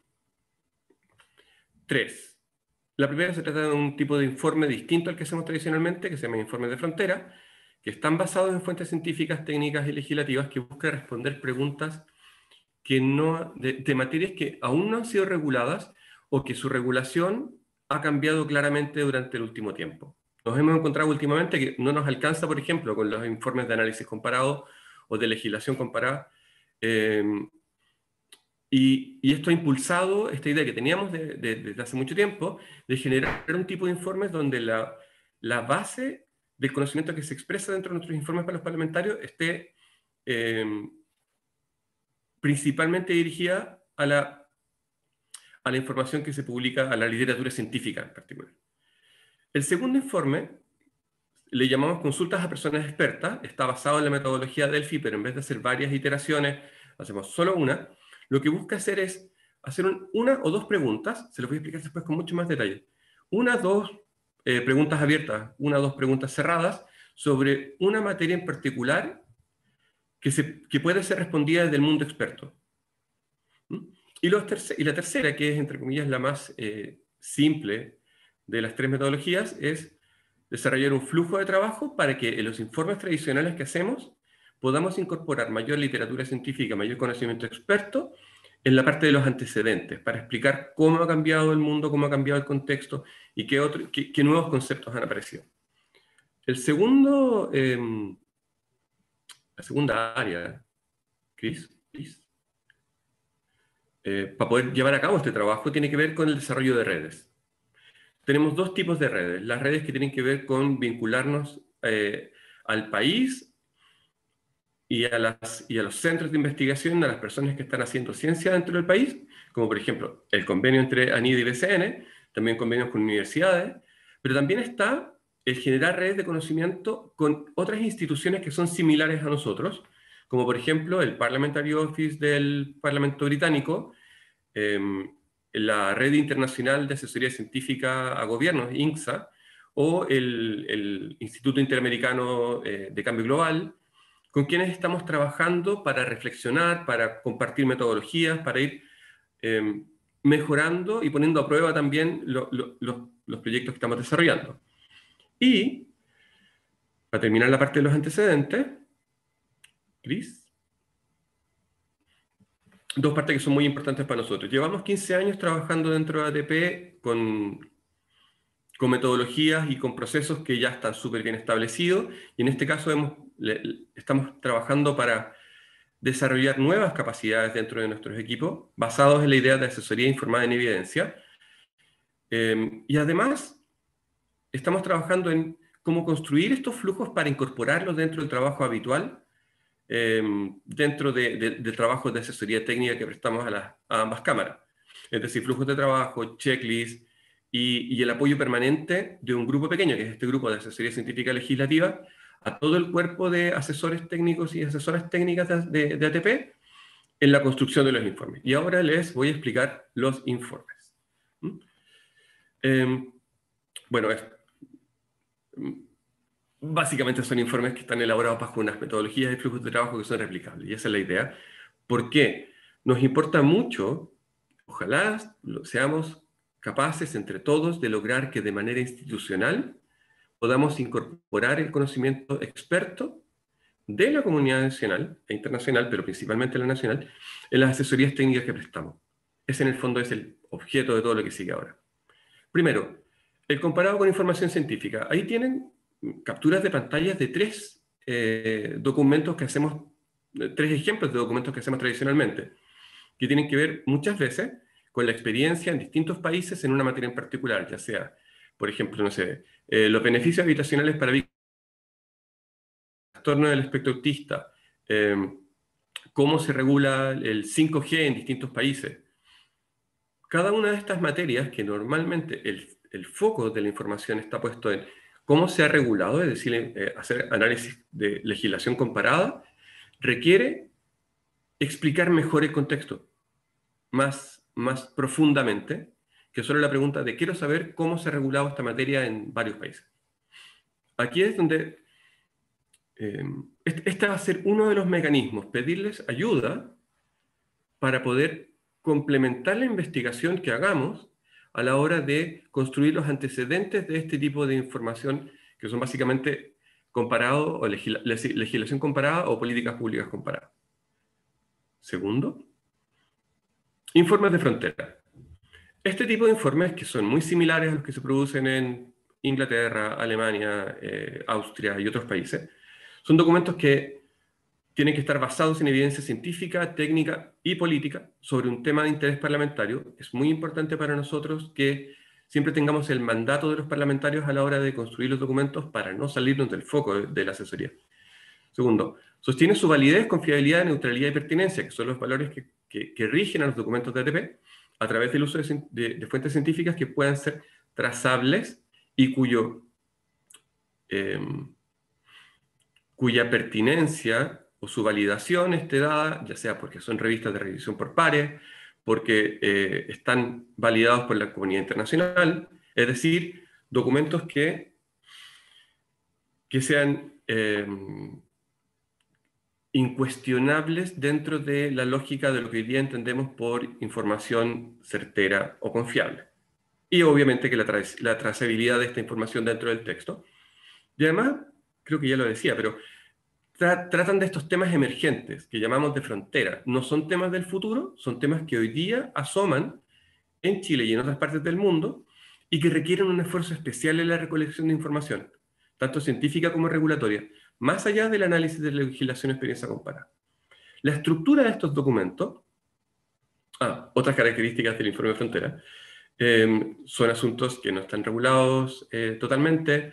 Tres. La primera se trata de un tipo de informe distinto al que hacemos tradicionalmente, que se llama informes de frontera, que están basados en fuentes científicas, técnicas y legislativas que buscan responder preguntas que no, de, de materias que aún no han sido reguladas o que su regulación ha cambiado claramente durante el último tiempo. Nos hemos encontrado últimamente que no nos alcanza, por ejemplo, con los informes de análisis comparado o de legislación comparada, eh, Y, y esto ha impulsado esta idea que teníamos de, de, desde hace mucho tiempo de generar un tipo de informes donde la, la base del conocimiento que se expresa dentro de nuestros informes para los parlamentarios esté eh, principalmente dirigida a la, a la información que se publica, a la literatura científica en particular. El segundo informe le llamamos consultas a personas expertas, está basado en la metodología Delphi, pero en vez de hacer varias iteraciones, hacemos solo una. Lo que busca hacer es hacer un, una o dos preguntas, se los voy a explicar después con mucho más detalle. Una o dos eh, preguntas abiertas, una o dos preguntas cerradas sobre una materia en particular que, se, que puede ser respondida desde el mundo experto. ¿Mm? Y, los terce, y la tercera, que es entre comillas la más eh, simple de las tres metodologías, es desarrollar un flujo de trabajo para que en los informes tradicionales que hacemos podamos incorporar mayor literatura científica, mayor conocimiento experto en la parte de los antecedentes, para explicar cómo ha cambiado el mundo, cómo ha cambiado el contexto y qué, otro, qué, qué nuevos conceptos han aparecido. El segundo, eh, la segunda área, Cris, eh, para poder llevar a cabo este trabajo tiene que ver con el desarrollo de redes. Tenemos dos tipos de redes. Las redes que tienen que ver con vincularnos eh, al país, Y a, las, y a los centros de investigación, a las personas que están haciendo ciencia dentro del país, como por ejemplo el convenio entre ANIDA y B C N, también convenios con universidades, pero también está el generar redes de conocimiento con otras instituciones que son similares a nosotros, como por ejemplo el Parliamentary Office del Parlamento Británico, eh, la Red Internacional de Asesoría Científica a Gobiernos, INCSA, o el, el Instituto Interamericano eh, de Cambio Global, con quienes estamos trabajando para reflexionar, para compartir metodologías, para ir eh, mejorando y poniendo a prueba también lo, lo, lo, los proyectos que estamos desarrollando. Y, para terminar la parte de los antecedentes, Cris, dos partes que son muy importantes para nosotros. Llevamos quince años trabajando dentro de A T P con, con metodologías y con procesos que ya están súper bien establecidos, y en este caso hemos, le, estamos trabajando para desarrollar nuevas capacidades dentro de nuestros equipos, basados en la idea de asesoría informada en evidencia, eh, y además estamos trabajando en cómo construir estos flujos para incorporarlos dentro del trabajo habitual, eh, dentro de, de, del trabajo de asesoría técnica que prestamos a, las, a ambas cámaras. Es decir, flujos de trabajo, checklists, Y, y el apoyo permanente de un grupo pequeño, que es este grupo de asesoría científica legislativa, a todo el cuerpo de asesores técnicos y asesoras técnicas de, de, de A T P en la construcción de los informes. Y ahora les voy a explicar los informes. ¿Mm? Eh, bueno, es, básicamente son informes que están elaborados bajo unas metodologías y flujos de trabajo que son replicables. Y esa es la idea. ¿Por qué? Nos importa mucho, ojalá seamos capaces entre todos de lograr que de manera institucional podamos incorporar el conocimiento experto de la comunidad nacional e internacional, pero principalmente la nacional, en las asesorías técnicas que prestamos. Ese en el fondo es el objeto de todo lo que sigue ahora. Primero, el comparado con información científica. Ahí tienen capturas de pantallas de tres eh, documentos que hacemos, tres ejemplos de documentos que hacemos tradicionalmente, que tienen que ver muchas veces con la experiencia en distintos países en una materia en particular, ya sea, por ejemplo, no sé, eh, los beneficios habitacionales para víctimas del trastorno del espectro autista, eh, cómo se regula el cinco G en distintos países. Cada una de estas materias, que normalmente el, el foco de la información está puesto en cómo se ha regulado, es decir, eh, hacer análisis de legislación comparada, requiere explicar mejor el contexto, más, más profundamente, que solo la pregunta de quiero saber cómo se ha regulado esta materia en varios países. Aquí es donde eh, este va a ser uno de los mecanismos, pedirles ayuda para poder complementar la investigación que hagamos a la hora de construir los antecedentes de este tipo de información, que son básicamente comparado, o legisla, legislación comparada o políticas públicas comparadas. Segundo, informes de frontera. Este tipo de informes, que son muy similares a los que se producen en Inglaterra, Alemania, eh, Austria y otros países, son documentos que tienen que estar basados en evidencia científica, técnica y política sobre un tema de interés parlamentario. Es muy importante para nosotros que siempre tengamos el mandato de los parlamentarios a la hora de construir los documentos para no salirnos del foco de, de la asesoría. Segundo, sostiene su validez, confiabilidad, neutralidad y pertinencia, que son los valores que, que, que rigen a los documentos de A T P, a través del uso de, de, de fuentes científicas que puedan ser trazables y cuyo, eh, cuya pertinencia o su validación esté dada, ya sea porque son revistas de revisión por pares, porque eh, están validados por la comunidad internacional, es decir, documentos que, que sean eh, incuestionables dentro de la lógica de lo que hoy día entendemos por información certera o confiable. Y obviamente que la, tra la trazabilidad de esta información dentro del texto. Y además, creo que ya lo decía, pero tra tratan de estos temas emergentes que llamamos de frontera. No son temas del futuro, son temas que hoy día asoman en Chile y en otras partes del mundo y que requieren un esfuerzo especial en la recolección de información, tanto científica como regulatoria, más allá del análisis de la legislación y experiencia comparada. La estructura de estos documentos, ah, otras características del informe de frontera, eh, son asuntos que no están regulados eh, totalmente,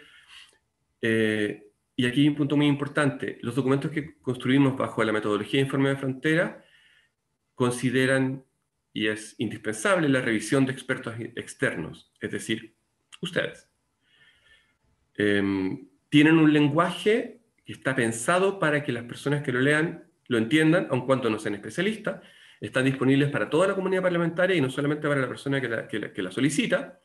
eh, y aquí hay un punto muy importante. Los documentos que construimos bajo la metodología de informe de frontera consideran, y es indispensable, la revisión de expertos externos, es decir, ustedes. Eh, tienen un lenguaje que está pensado para que las personas que lo lean lo entiendan, aun cuando no sean especialistas. Están disponibles para toda la comunidad parlamentaria y no solamente para la persona que la, que la, que la solicita.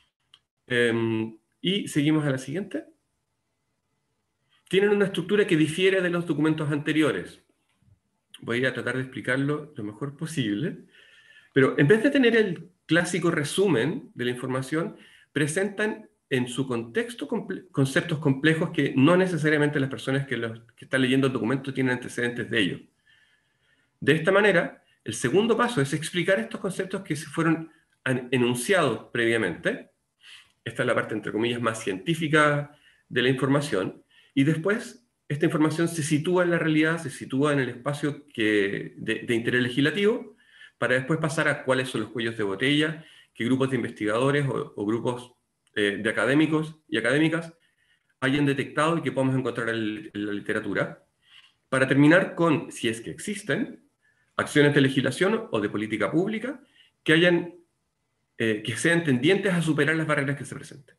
Eh, y seguimos a la siguiente. Tienen una estructura que difiere de los documentos anteriores. Voy a tratar de explicarlo lo mejor posible. Pero en vez de tener el clásico resumen de la información, presentan en su contexto comple conceptos complejos que no necesariamente las personas que, los, que están leyendo el documento tienen antecedentes de ellos. De esta manera, el segundo paso es explicar estos conceptos que se fueron enunciados previamente. Esta es la parte, entre comillas, más científica de la información. Y después, esta información se sitúa en la realidad, se sitúa en el espacio que, de, de interés legislativo, para después pasar a cuáles son los cuellos de botella, qué grupos de investigadores o, o grupos eh, de académicos y académicas hayan detectado y que podamos encontrar en, en la literatura, para terminar con, si es que existen, acciones de legislación o de política pública que, hayan, eh, que sean tendientes a superar las barreras que se presenten.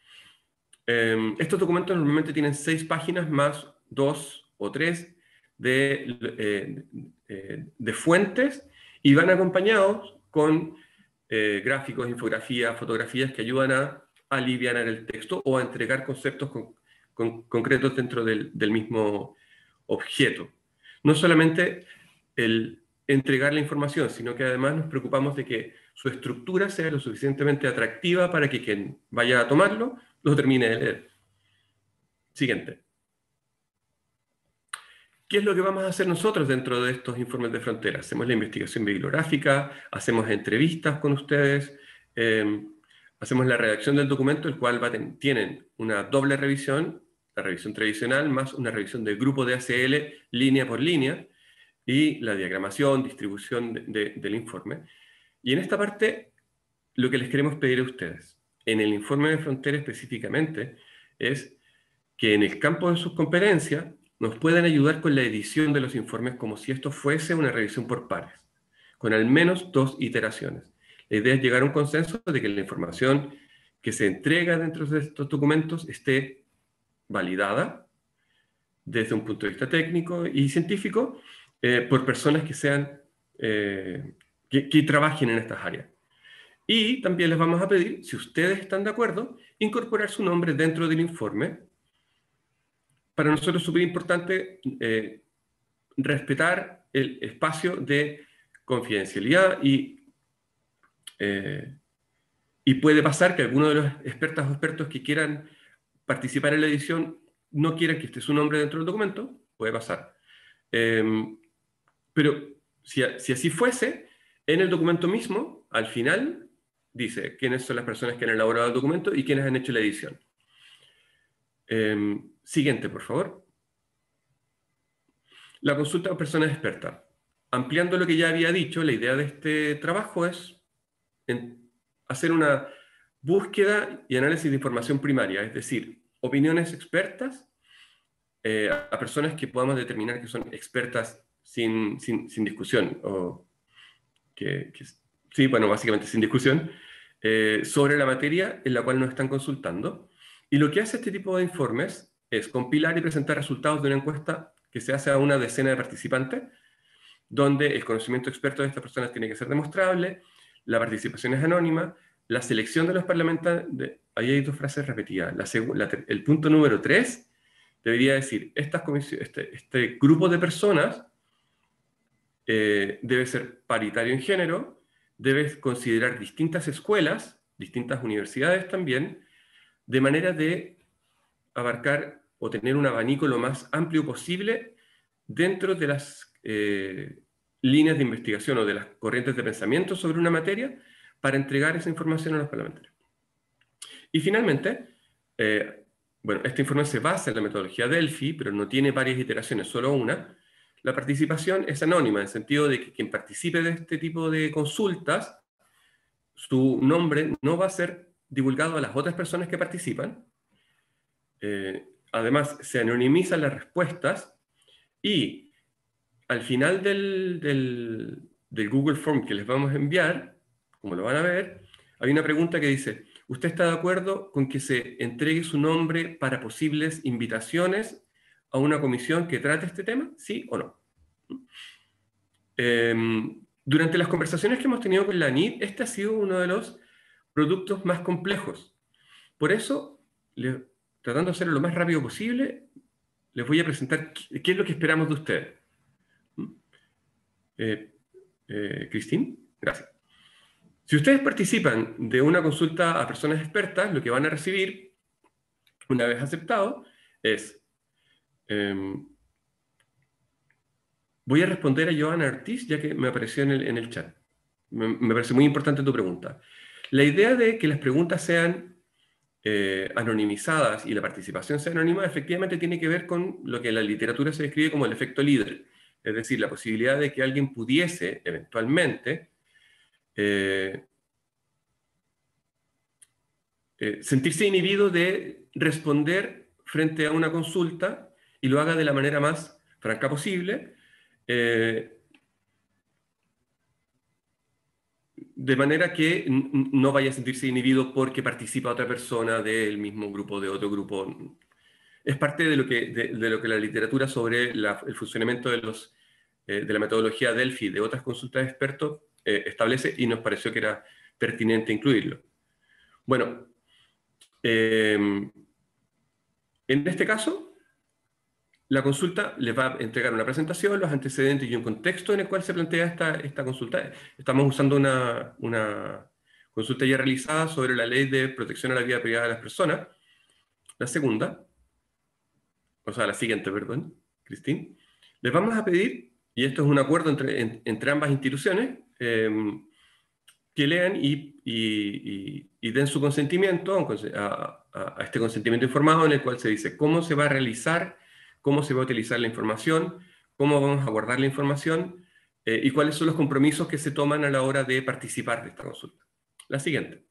Eh, estos documentos normalmente tienen seis páginas más dos o tres de, eh, eh, de fuentes y van acompañados con eh, gráficos, infografías, fotografías que ayudan a aliviar el texto o a entregar conceptos con, con, concretos dentro del, del mismo objeto. No solamente el entregar la información, sino que además nos preocupamos de que su estructura sea lo suficientemente atractiva para que quien vaya a tomarlo lo termine de leer. Siguiente. ¿Qué es lo que vamos a hacer nosotros dentro de estos informes de frontera? Hacemos la investigación bibliográfica, hacemos entrevistas con ustedes, eh, hacemos la redacción del documento, el cual va ten, tienen una doble revisión, la revisión tradicional más una revisión del grupo de A C L línea por línea y la diagramación, distribución de, de, del informe. Y en esta parte, lo que les queremos pedir a ustedes, en el informe de frontera específicamente, es que en el campo de sus competencias nos puedan ayudar con la edición de los informes como si esto fuese una revisión por pares, con al menos dos iteraciones. La idea es llegar a un consenso de que la información que se entrega dentro de estos documentos esté validada desde un punto de vista técnico y científico eh, por personas que sean eh, que, que trabajen en estas áreas. Y también les vamos a pedir, si ustedes están de acuerdo, incorporar su nombre dentro del informe. Para nosotros es súper importante eh, respetar el espacio de confidencialidad y, eh, y puede pasar que algunos de los expertas o expertos que quieran participar en la edición no quieran que esté su nombre dentro del documento, puede pasar. Eh, pero si, si así fuese, en el documento mismo, al final, dice quiénes son las personas que han elaborado el documento y quiénes han hecho la edición. Eh, siguiente, por favor. La consulta con personas expertas. Ampliando lo que ya había dicho, la idea de este trabajo es en hacer una búsqueda y análisis de información primaria, es decir, opiniones expertas eh, a personas que podamos determinar que son expertas sin, sin, sin discusión, o que, que, sí, bueno, básicamente sin discusión, eh, sobre la materia en la cual nos están consultando. Y lo que hace este tipo de informes es compilar y presentar resultados de una encuesta que se hace a una decena de participantes, donde el conocimiento experto de estas personas tiene que ser demostrable, la participación es anónima, la selección de los parlamentarios, de, ahí hay dos frases repetidas, la, la, el punto número tres debería decir, estas este, este grupo de personas eh, debe ser paritario en género, debe considerar distintas escuelas, distintas universidades también, de manera de abarcar o tener un abanico lo más amplio posible dentro de las eh, líneas de investigación o de las corrientes de pensamiento sobre una materia para entregar esa información a los parlamentarios. Y finalmente, eh, bueno, este informe se basa en la metodología Delphi, pero no tiene varias iteraciones, solo una. La participación es anónima, en el sentido de que quien participe de este tipo de consultas, su nombre no va a ser divulgado a las otras personas que participan. Eh, además, se anonimizan las respuestas y al final del, del, del Google Form que les vamos a enviar, como lo van a ver, hay una pregunta que dice, ¿usted está de acuerdo con que se entregue su nombre para posibles invitaciones a una comisión que trate este tema? ¿Sí o no? Eh, durante las conversaciones que hemos tenido con la N I D, este ha sido uno de los productos más complejos. Por eso, le, tratando de hacerlo lo más rápido posible, les voy a presentar qué, qué es lo que esperamos de ustedes. Eh, eh, Cristín, gracias. Si ustedes participan de una consulta a personas expertas, lo que van a recibir, una vez aceptado, es... Eh, voy a responder a Joana Ortiz, ya que me apareció en el, en el chat. Me, me parece muy importante tu pregunta. La idea de que las preguntas sean eh, anonimizadas y la participación sea anónima, efectivamente tiene que ver con lo que en la literatura se describe como el efecto líder. Es decir, la posibilidad de que alguien pudiese, eventualmente, eh, eh, sentirse inhibido de responder frente a una consulta y lo haga de la manera más franca posible, eh, de manera que no vaya a sentirse inhibido porque participa otra persona del mismo grupo, de otro grupo. Es parte de lo que, de, de lo que la literatura sobre la, el funcionamiento de, los, eh, de la metodología Delphi de otras consultas de expertos eh, establece, y nos pareció que era pertinente incluirlo. Bueno, eh, en este caso, la consulta les va a entregar una presentación, los antecedentes y un contexto en el cual se plantea esta, esta consulta. Estamos usando una, una consulta ya realizada sobre la Ley de Protección a la Vida Privada de las Personas. La segunda, o sea, la siguiente, perdón, Cristín. Les vamos a pedir, y esto es un acuerdo entre, en, entre ambas instituciones, eh, que lean y, y, y, y den su consentimiento a, a, a este consentimiento informado, en el cual se dice cómo se va a realizar, cómo se va a utilizar la información, cómo vamos a guardar la información eh, y cuáles son los compromisos que se toman a la hora de participar de esta consulta. La siguiente.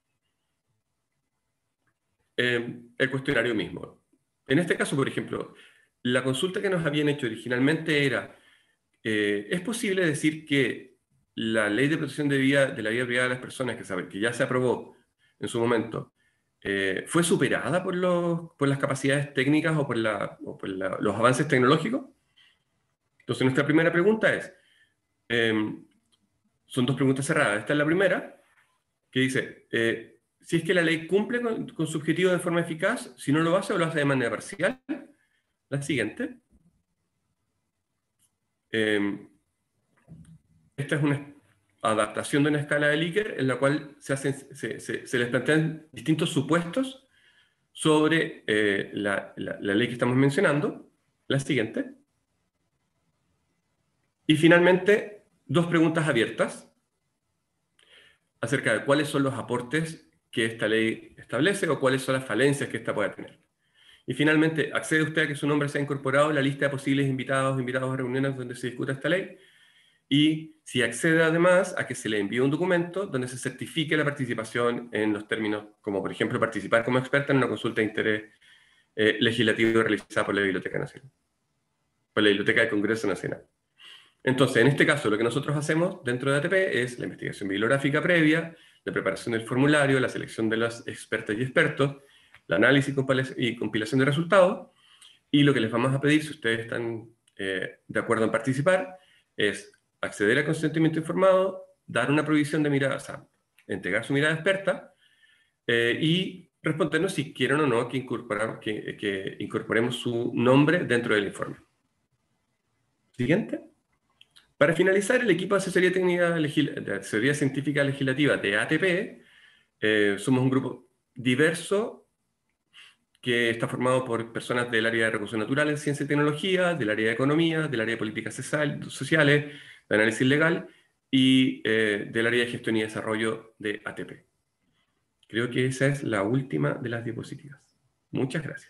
Eh, el cuestionario mismo. En este caso, por ejemplo, la consulta que nos habían hecho originalmente era, eh, ¿es posible decir que la ley de protección de, vida, de la vida privada de las personas, que, sabe, que ya se aprobó en su momento, eh, fue superada por, los, por las capacidades técnicas o por, la, o por la, los avances tecnológicos? Entonces, nuestra primera pregunta es, eh, son dos preguntas cerradas. Esta es la primera, que dice, eh, si es que la ley cumple con, con su objetivo de forma eficaz, si no lo hace o lo hace de manera parcial. La siguiente. Eh, esta es una adaptación de una escala de Likert en la cual se, hacen, se, se, se les plantean distintos supuestos sobre eh, la, la, la ley que estamos mencionando. La siguiente. Y finalmente, dos preguntas abiertas acerca de cuáles son los aportes que esta ley establece o cuáles son las falencias que esta pueda tener. Y finalmente, ¿accede usted a que su nombre sea incorporado en la lista de posibles invitados, invitados a reuniones donde se discuta esta ley? Y si accede además a que se le envíe un documento donde se certifique la participación en los términos, como por ejemplo participar como experta en una consulta de interés eh, legislativo realizada por la Biblioteca Nacional, por la Biblioteca del Congreso Nacional. Entonces, en este caso, lo que nosotros hacemos dentro de A T P es la investigación bibliográfica previa, la preparación del formulario, la selección de las expertas y expertos, el análisis y compilación de resultados, y lo que les vamos a pedir, si ustedes están eh, de acuerdo en participar, es acceder al consentimiento informado, dar una provisión de mirada, o sea, entregar su mirada experta, eh, y respondernos si quieren o no que, que, que incorporemos su nombre dentro del informe. Siguiente. Para finalizar, el equipo de asesoría, técnica, de asesoría científica legislativa de A T P, eh, somos un grupo diverso que está formado por personas del área de recursos naturales, ciencia y tecnología, del área de economía, del área de políticas sociales, de análisis legal y eh, del área de gestión y desarrollo de A T P. Creo que esa es la última de las diapositivas. Muchas gracias.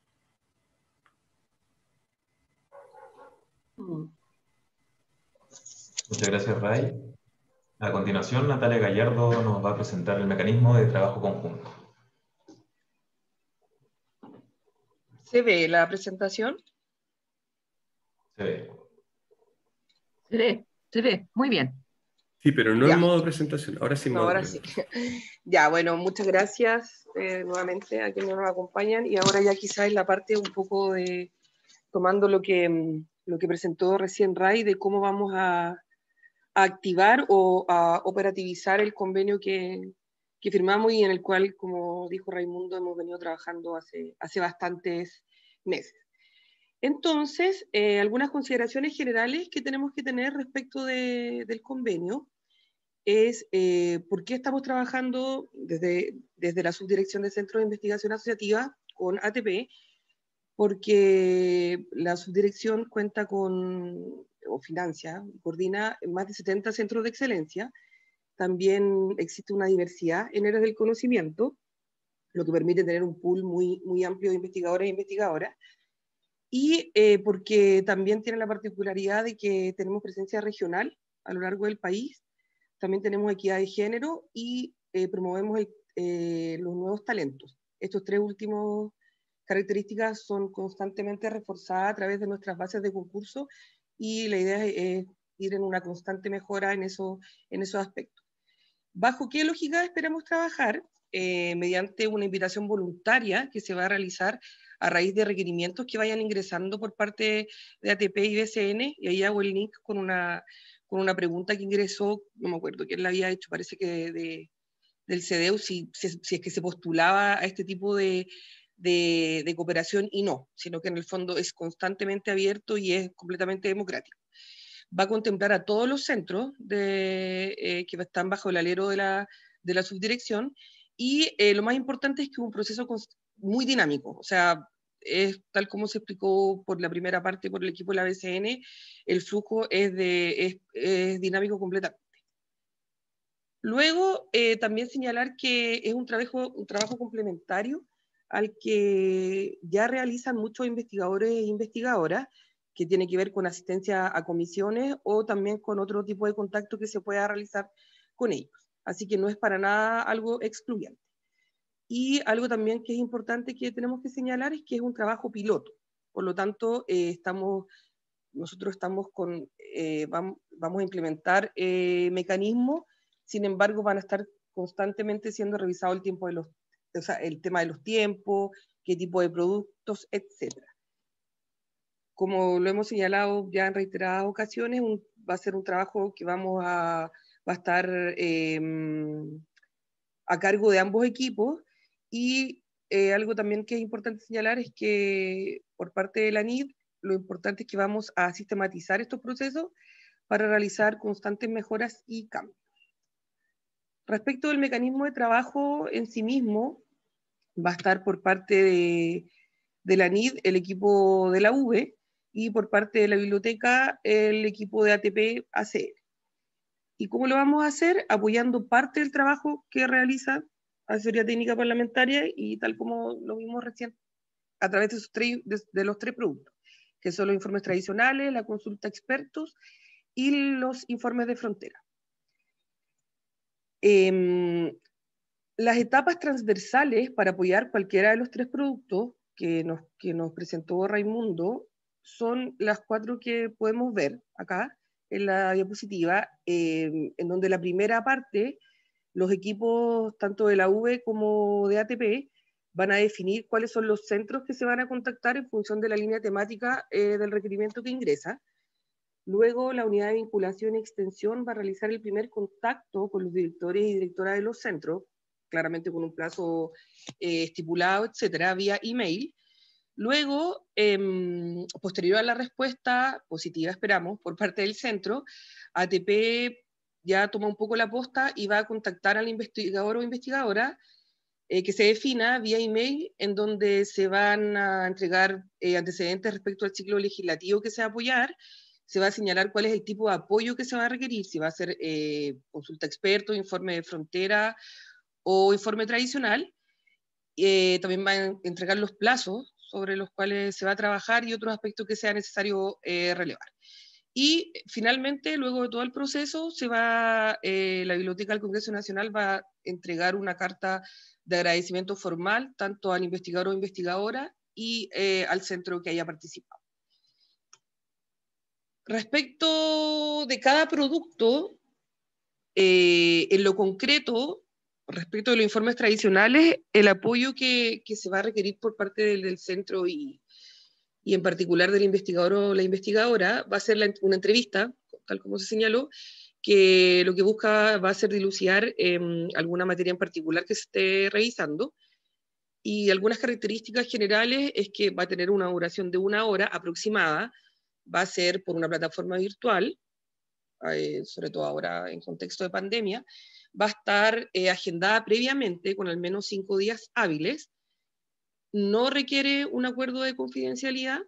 Muchas gracias, Ray. A continuación, Natalia Gallardo nos va a presentar el mecanismo de trabajo conjunto. ¿Se ve la presentación? Se ve. Se ve, se ve, muy bien. Sí, pero no Ya. en modo presentación, ahora sí en No, modo ahora sí. Ya, bueno, muchas gracias eh, nuevamente a quienes nos acompañan, y ahora ya quizás en la parte un poco de, tomando lo que, lo que presentó recién Ray, de cómo vamos a, a activar o a operativizar el convenio que, que firmamos y en el cual, como dijo Raimundo, hemos venido trabajando hace, hace bastantes meses. Entonces, eh, algunas consideraciones generales que tenemos que tener respecto de, del convenio es eh, por qué estamos trabajando desde, desde la Subdirección de Centro de Investigación Asociativa con A T P, porque la subdirección cuenta con, o financia, coordina más de setenta centros de excelencia. También existe una diversidad en áreas del conocimiento, lo que permite tener un pool muy, muy amplio de investigadores e investigadoras. Y eh, porque también tiene la particularidad de que tenemos presencia regional a lo largo del país, también tenemos equidad de género y eh, promovemos el, eh, los nuevos talentos. Estos tres últimos características son constantemente reforzadas a través de nuestras bases de concurso y la idea es, es ir en una constante mejora en, eso, en esos aspectos. ¿Bajo qué lógica esperamos trabajar? Eh, mediante una invitación voluntaria que se va a realizar a raíz de requerimientos que vayan ingresando por parte de A T P y B C N, y ahí hago el link con una, con una pregunta que ingresó, no me acuerdo quién la había hecho, parece que de, de, del C E D E U, si, si, si es que se postulaba a este tipo de, de, de cooperación, y no, sino que en el fondo es constantemente abierto y es completamente democrático. Va a contemplar a todos los centros de, eh, que están bajo el alero de la, de la subdirección, y eh, lo más importante es que es un proceso muy dinámico, o sea, es tal como se explicó por la primera parte por el equipo de la B C N, el flujo es, de, es, es dinámico completamente. Luego, eh, también señalar que es un trabajo, un trabajo complementario al que ya realizan muchos investigadores e investigadoras, que tiene que ver con asistencia a comisiones o también con otro tipo de contacto que se pueda realizar con ellos. Así que no es para nada algo excluyente. Y algo también que es importante que tenemos que señalar es que es un trabajo piloto. Por lo tanto, eh, estamos, nosotros estamos con, eh, vamos, vamos a implementar eh, mecanismos, sin embargo van a estar constantemente siendo revisado el, tiempo de los, o sea, el tema de los tiempos, qué tipo de productos, etcétera. Como lo hemos señalado ya en reiteradas ocasiones, un, va a ser un trabajo que vamos a, va a estar eh, a cargo de ambos equipos, y eh, algo también que es importante señalar es que por parte de la N I D, lo importante es que vamos a sistematizar estos procesos para realizar constantes mejoras y cambios. Respecto del mecanismo de trabajo en sí mismo, va a estar por parte de, de la N I D el equipo de la U B y por parte de la biblioteca el equipo de A T P A C L. ¿Y cómo lo vamos a hacer? Apoyando parte del trabajo que realiza Asesoría Técnica Parlamentaria y tal como lo vimos recién, a través de, esos tres, de, de los tres productos, que son los informes tradicionales, la consulta a expertos y los informes de frontera. Eh, las etapas transversales para apoyar cualquiera de los tres productos que nos, que nos presentó Raimundo son las cuatro que podemos ver acá en la diapositiva, eh, en donde la primera parte, los equipos tanto de la U B como de A T P van a definir cuáles son los centros que se van a contactar en función de la línea temática eh, del requerimiento que ingresa. Luego, la unidad de vinculación y extensión va a realizar el primer contacto con los directores y directoras de los centros, claramente con un plazo eh, estipulado, etcétera, vía email. Luego, eh, posterior a la respuesta positiva, esperamos, por parte del centro, A T P ya toma un poco la posta y va a contactar al investigador o investigadora eh, que se defina vía email, en donde se van a entregar eh, antecedentes respecto al ciclo legislativo que se va a apoyar, se va a señalar cuál es el tipo de apoyo que se va a requerir, si va a ser eh, consulta experto, informe de frontera o informe tradicional. Eh, también va a entregar los plazos sobre los cuales se va a trabajar y otros aspectos que sea necesario eh, relevar. Y finalmente, luego de todo el proceso, se va, eh, la Biblioteca del Congreso Nacional va a entregar una carta de agradecimiento formal tanto al investigador o investigadora y eh, al centro que haya participado. Respecto de cada producto, eh, en lo concreto, respecto de los informes tradicionales, el apoyo que, que se va a requerir por parte del, del centro y, y en particular del investigador o la investigadora va a ser la, una entrevista, tal como se señaló, que lo que busca va a ser dilucidar eh, alguna materia en particular que se esté revisando, y algunas características generales es que va a tener una duración de una hora aproximada, va a ser por una plataforma virtual, eh, sobre todo ahora en contexto de pandemia, va a estar eh, agendada previamente con al menos cinco días hábiles, no requiere un acuerdo de confidencialidad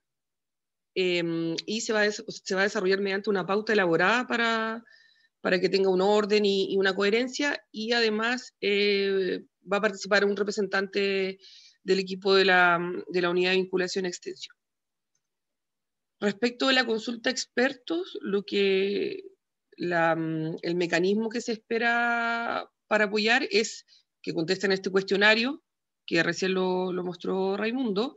eh, y se va, a se va a desarrollar mediante una pauta elaborada para, para que tenga un orden y, y una coherencia, y además eh, va a participar un representante del equipo de la, de la unidad de vinculación y extensión. Respecto de la consulta a expertos, lo que la, el mecanismo que se espera para apoyar es que contesten este cuestionario, que recién lo, lo mostró Raimundo.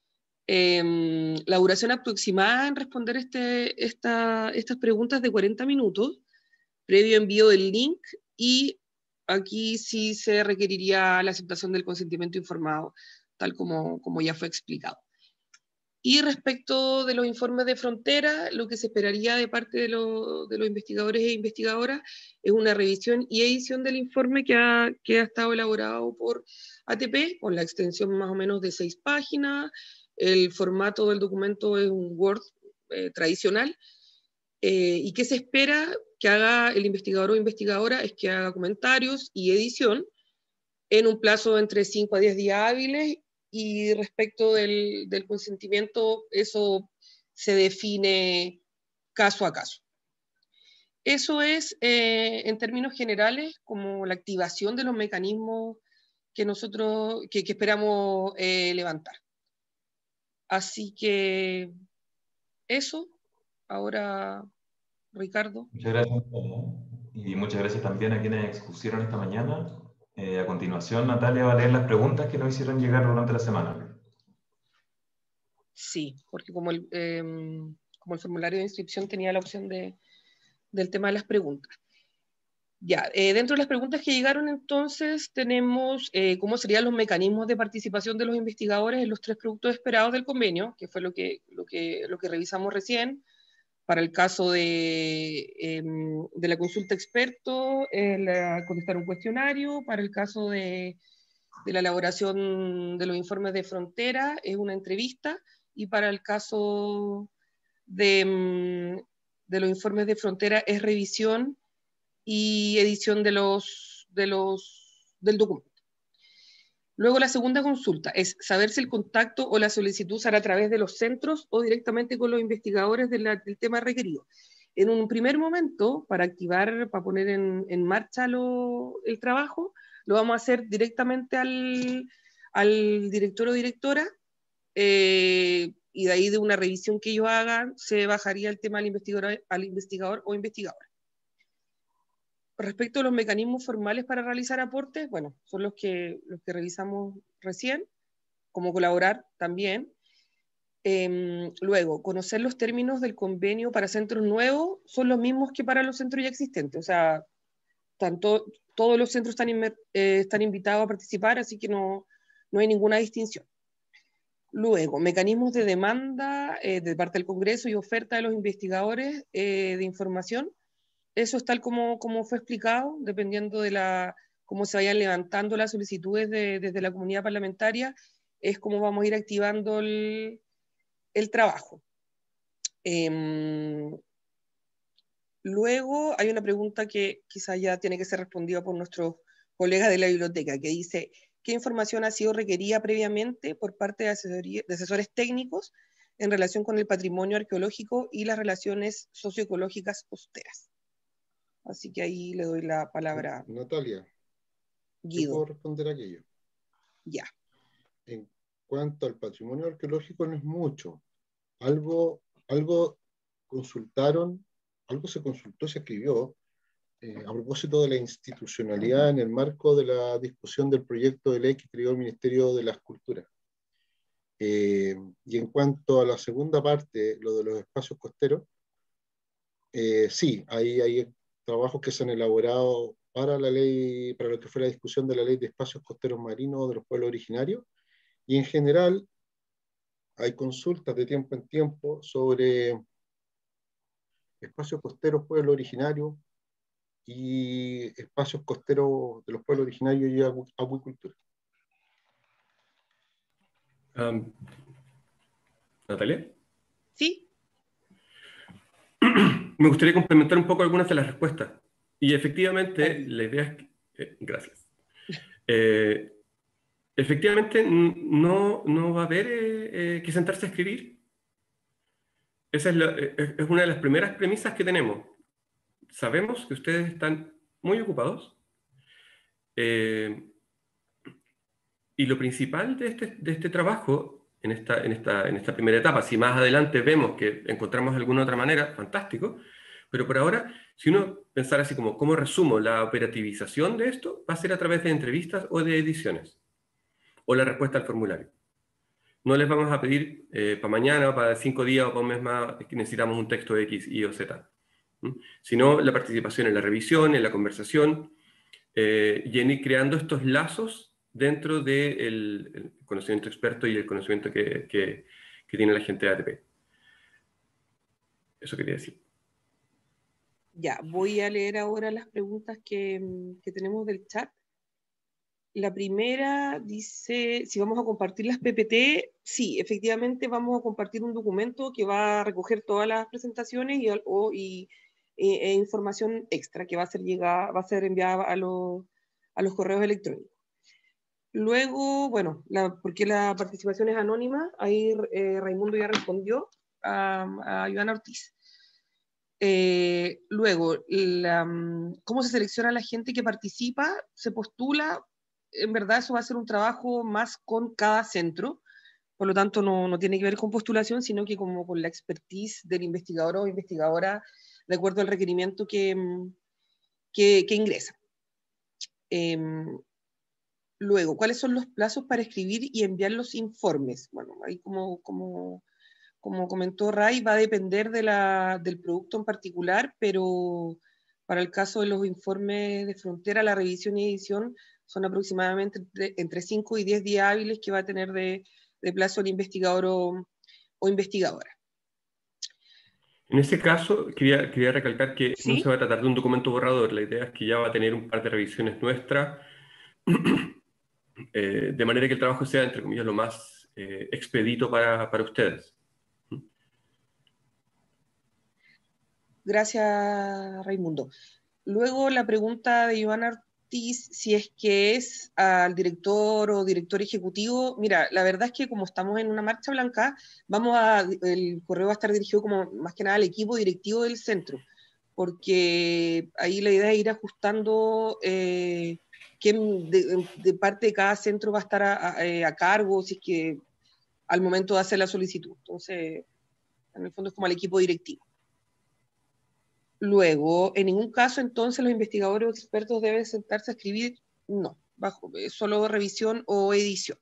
Eh, la duración aproximada en responder este, esta, estas preguntas de cuarenta minutos, previo envío del link, y aquí sí se requeriría la aceptación del consentimiento informado, tal como, como ya fue explicado. Y respecto de los informes de frontera, lo que se esperaría de parte de, lo, de los investigadores e investigadoras es una revisión y edición del informe que ha, que ha estado elaborado por A T P, con la extensión más o menos de seis páginas. El formato del documento es un Word eh, tradicional. Eh, ¿Y qué se espera que haga el investigador o investigadora? Es que haga comentarios y edición en un plazo entre cinco a diez días hábiles. Y respecto del, del consentimiento, eso se define caso a caso. Eso es, eh, en términos generales, como la activación de los mecanismos que nosotros, que, que esperamos eh, levantar. Así que, eso, ahora, Ricardo. Muchas gracias, Natalia. Y muchas gracias también a quienes expusieron esta mañana. Eh, a continuación, Natalia va a leer las preguntas que nos hicieron llegar durante la semana. Sí, porque como el, eh, como el formulario de inscripción tenía la opción de, del tema de las preguntas. Ya, eh, dentro de las preguntas que llegaron entonces tenemos eh, cómo serían los mecanismos de participación de los investigadores en los tres productos esperados del convenio, que fue lo que, lo que, lo que revisamos recién. Para el caso de, eh, de la consulta experto, el contestar un cuestionario. Para el caso de, de la elaboración de los informes de frontera, es una entrevista. Y para el caso de, de los informes de frontera, es revisión y edición de los, de los, del documento. Luego la segunda consulta es saber si el contacto o la solicitud será a través de los centros o directamente con los investigadores de la, del tema requerido. En un primer momento, para activar, para poner en, en marcha lo, el trabajo, lo vamos a hacer directamente al, al director o directora, eh, y de ahí de una revisión que ellos hagan, se bajaría el tema al investigador, al investigador o investigadora. Respecto a los mecanismos formales para realizar aportes, bueno, son los que, los que revisamos recién, como colaborar también. Eh, luego, conocer los términos del convenio para centros nuevos son los mismos que para los centros ya existentes, o sea, tanto, todos los centros están, eh, están invitados a participar, así que no, no hay ninguna distinción. Luego, mecanismos de demanda eh, de parte del Congreso y oferta de los investigadores eh, de información. Eso es tal como, como fue explicado, dependiendo de la, cómo se vayan levantando las solicitudes de, desde la comunidad parlamentaria, es como vamos a ir activando el, el trabajo. Eh, luego hay una pregunta que quizá ya tiene que ser respondida por nuestros colegas de la biblioteca, que dice, ¿qué información ha sido requerida previamente por parte de, asesoría, de asesores técnicos en relación con el patrimonio arqueológico y las relaciones socioecológicas costeras? Así que ahí le doy la palabra. Natalia, Guido. ¿puedo responder aquello? Ya. En cuanto al patrimonio arqueológico, no es mucho. Algo, algo consultaron, algo se consultó, se escribió eh, a propósito de la institucionalidad en el marco de la discusión del proyecto de ley que creó el Ministerio de las Culturas. Eh, y en cuanto a la segunda parte, lo de los espacios costeros, eh, sí, ahí hay trabajos que se han elaborado para la ley, para lo que fue la discusión de la ley de espacios costeros marinos de los pueblos originarios, y en general hay consultas de tiempo en tiempo sobre espacios costeros pueblos originarios y espacios costeros de los pueblos originarios y acu acuicultura. Um, ¿Natalia? Sí. Me gustaría complementar un poco algunas de las respuestas. Y efectivamente, la idea es que, eh, gracias. Eh, efectivamente, no, no va a haber eh, eh, que sentarse a escribir. Esa es, la, es una de las primeras premisas que tenemos. Sabemos que ustedes están muy ocupados. Eh, y lo principal de este, de este trabajo, en esta, en, esta, en esta primera etapa, si más adelante vemos que encontramos alguna otra manera, fantástico. Pero por ahora, si uno pensara así como, ¿cómo resumo la operativización de esto? Va a ser a través de entrevistas o de ediciones. O la respuesta al formulario. No les vamos a pedir eh, para mañana, o para cinco días, o para un mes más, que necesitamos un texto X, Y o Z. ¿Mm? Sino la participación en la revisión, en la conversación, eh, y en ir creando estos lazos dentro del el conocimiento experto y el conocimiento que, que, que tiene la gente de A T P. Eso quería decir. Ya, voy a leer ahora las preguntas que, que tenemos del chat. La primera dice, si vamos a compartir las P P T, sí, efectivamente vamos a compartir un documento que va a recoger todas las presentaciones y, o, y e, e información extra que va a ser, llegada, va a ser enviada a, lo, a los correos electrónicos. Luego, bueno, la, porque la participación es anónima, ahí eh, Raimundo ya respondió a, a Ivana Ortiz. Eh, luego, la, ¿cómo se selecciona la gente que participa? Se postula, en verdad eso va a ser un trabajo más con cada centro, por lo tanto no, no tiene que ver con postulación, sino que como con la expertise del investigador o investigadora, de acuerdo al requerimiento que, que, que ingresa. Eh, luego, ¿cuáles son los plazos para escribir y enviar los informes? Bueno, ahí como... como Como comentó Ray, va a depender de la, del producto en particular, pero para el caso de los informes de frontera, la revisión y edición son aproximadamente entre, entre cinco y diez días hábiles que va a tener de, de plazo el investigador o, o investigadora. En ese caso, quería, quería recalcar que ¿Sí? no se va a tratar de un documento borrador, la idea es que ya va a tener un par de revisiones nuestras, eh, de manera que el trabajo sea, entre comillas, lo más eh, expedito para, para ustedes. Gracias, Raimundo. Luego la pregunta de Iván Ortiz, si es que es al director o director ejecutivo. Mira, la verdad es que como estamos en una marcha blanca, vamos a, el correo va a estar dirigido como más que nada al equipo directivo del centro, porque ahí la idea es ir ajustando eh, quién de, de parte de cada centro va a estar a, a, a cargo, si es que al momento de hacer la solicitud. Entonces, en el fondo es como al equipo directivo. Luego, en ningún caso, entonces, los investigadores o expertos deben sentarse a escribir, no, bajo solo revisión o edición.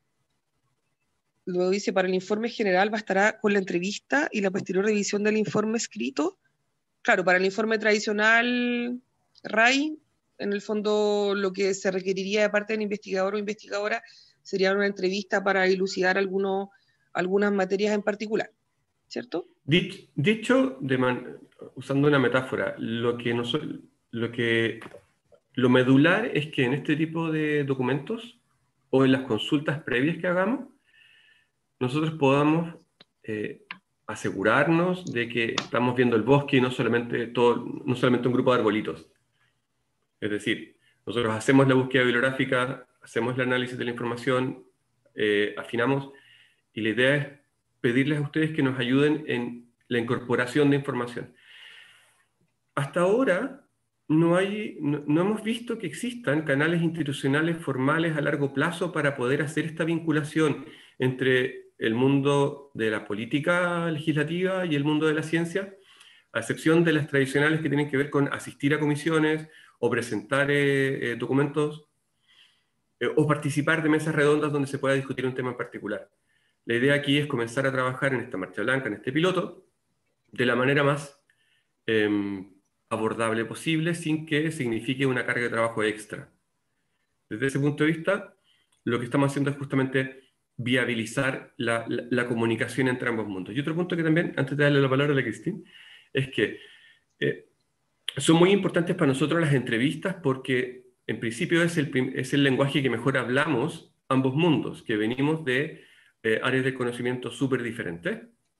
Luego dice, para el informe general bastará con la entrevista y la posterior revisión del informe escrito. Claro, para el informe tradicional, Ray, en el fondo lo que se requeriría de parte del investigador o investigadora sería una entrevista para dilucidar algunos, algunas materias en particular, ¿cierto? Dicho, de man, usando una metáfora, lo que, nos, lo que lo medular es que en este tipo de documentos o en las consultas previas que hagamos, nosotros podamos eh, asegurarnos de que estamos viendo el bosque y no solamente, todo, no solamente un grupo de arbolitos. Es decir, nosotros hacemos la búsqueda bibliográfica, hacemos el análisis de la información, eh, afinamos, y la idea es pedirles a ustedes que nos ayuden en la incorporación de información. Hasta ahora no, hay, no, no hemos visto que existan canales institucionales formales a largo plazo para poder hacer esta vinculación entre el mundo de la política legislativa y el mundo de la ciencia, a excepción de las tradicionales que tienen que ver con asistir a comisiones o presentar eh, eh, documentos eh, o participar de mesas redondas donde se pueda discutir un tema en particular. La idea aquí es comenzar a trabajar en esta marcha blanca, en este piloto, de la manera más eh, abordable posible, sin que signifique una carga de trabajo extra. Desde ese punto de vista, lo que estamos haciendo es justamente viabilizar la, la, la comunicación entre ambos mundos. Y otro punto que también, antes de darle la palabra a la Cristín, es que eh, son muy importantes para nosotros las entrevistas porque en principio es el, es el lenguaje que mejor hablamos ambos mundos, que venimos de eh, áreas de conocimiento súper diferentes.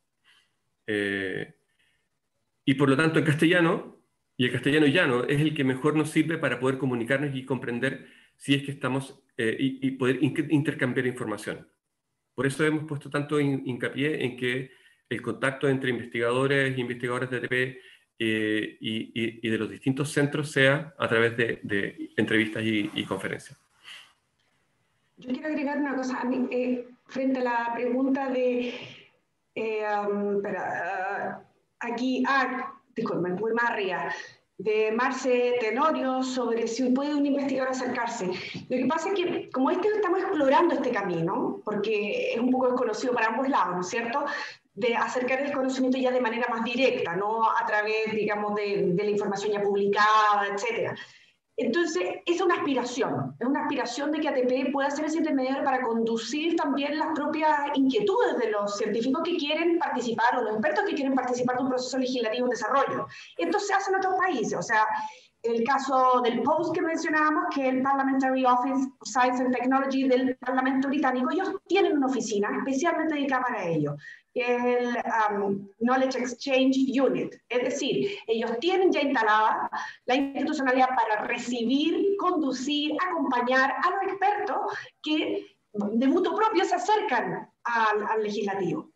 Eh, y por lo tanto el castellano, y el castellano llano, es el que mejor nos sirve para poder comunicarnos y comprender si es que estamos, eh, y, y poder in intercambiar información. Por eso hemos puesto tanto in hincapié en que el contacto entre investigadores e investigadoras de A T P eh, y, y, y de los distintos centros sea a través de, de entrevistas y, y conferencias. Yo quiero agregar una cosa a mí, eh, frente a la pregunta de, eh, um, espera, uh, aquí, ah, disculpen, muy más arriba, de Marce Tenorio sobre si puede un investigador acercarse. Lo que pasa es que, como este estamos explorando este camino, porque es un poco desconocido para ambos lados, ¿no es cierto?, de acercar el conocimiento ya de manera más directa, no a través, digamos, de, de la información ya publicada, etcétera. Entonces, es una aspiración, es una aspiración de que A T P pueda ser ese intermediario para conducir también las propias inquietudes de los científicos que quieren participar o los expertos que quieren participar de un proceso legislativo en desarrollo. Esto se hace en otros países, o sea, el caso del POST que mencionábamos, que es el Parliamentary Office of Science and Technology del Parlamento Británico, ellos tienen una oficina especialmente dedicada para ello, que es el um, Knowledge Exchange Unit. Es decir, ellos tienen ya instalada la institucionalidad para recibir, conducir, acompañar a los expertos que de mutuo propio se acercan al, al legislativo.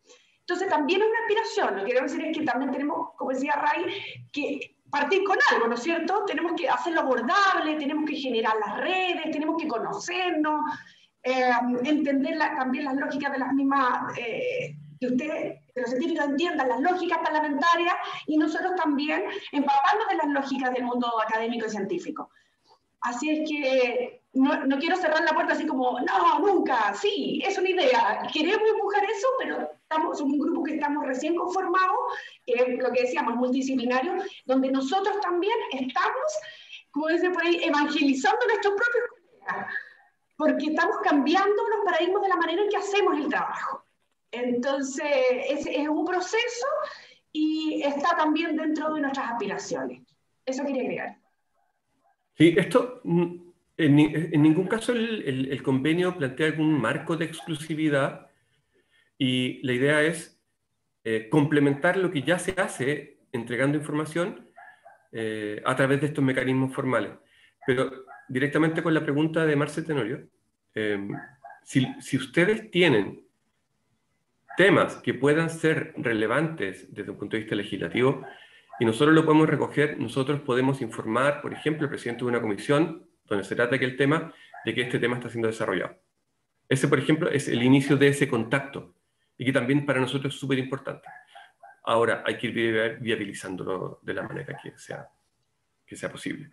Entonces también es una aspiración, lo que quiero decir es que también tenemos, como decía Ray, que partir con algo, ¿no es cierto? Tenemos que hacerlo abordable, tenemos que generar las redes, tenemos que conocernos, eh, entender la, también las lógicas de las mismas, eh, que ustedes, que los científicos entiendan las lógicas parlamentarias y nosotros también empaparnos de las lógicas del mundo académico y científico. Así es que no, no quiero cerrar la puerta así como, no, nunca, sí, es una idea, queremos empujar eso, pero estamos, somos un grupo que estamos recién conformados, que es lo que decíamos, multidisciplinario, donde nosotros también estamos, como dice por ahí, evangelizando a nuestros propios colegas, porque estamos cambiando los paradigmas de la manera en que hacemos el trabajo. Entonces, es, es un proceso y está también dentro de nuestras aspiraciones. Eso quería agregar. Sí, esto, en, en ningún caso el, el, el convenio plantea algún marco de exclusividad y la idea es eh, complementar lo que ya se hace entregando información eh, a través de estos mecanismos formales. Pero directamente con la pregunta de Marce Tenorio, eh, si, si ustedes tienen temas que puedan ser relevantes desde un punto de vista legislativo, y nosotros lo podemos recoger, nosotros podemos informar, por ejemplo, al presidente de una comisión donde se trata que el tema, de que este tema está siendo desarrollado. Ese, por ejemplo, es el inicio de ese contacto, y que también para nosotros es súper importante. Ahora hay que ir viabilizándolo de la manera que sea, que sea posible.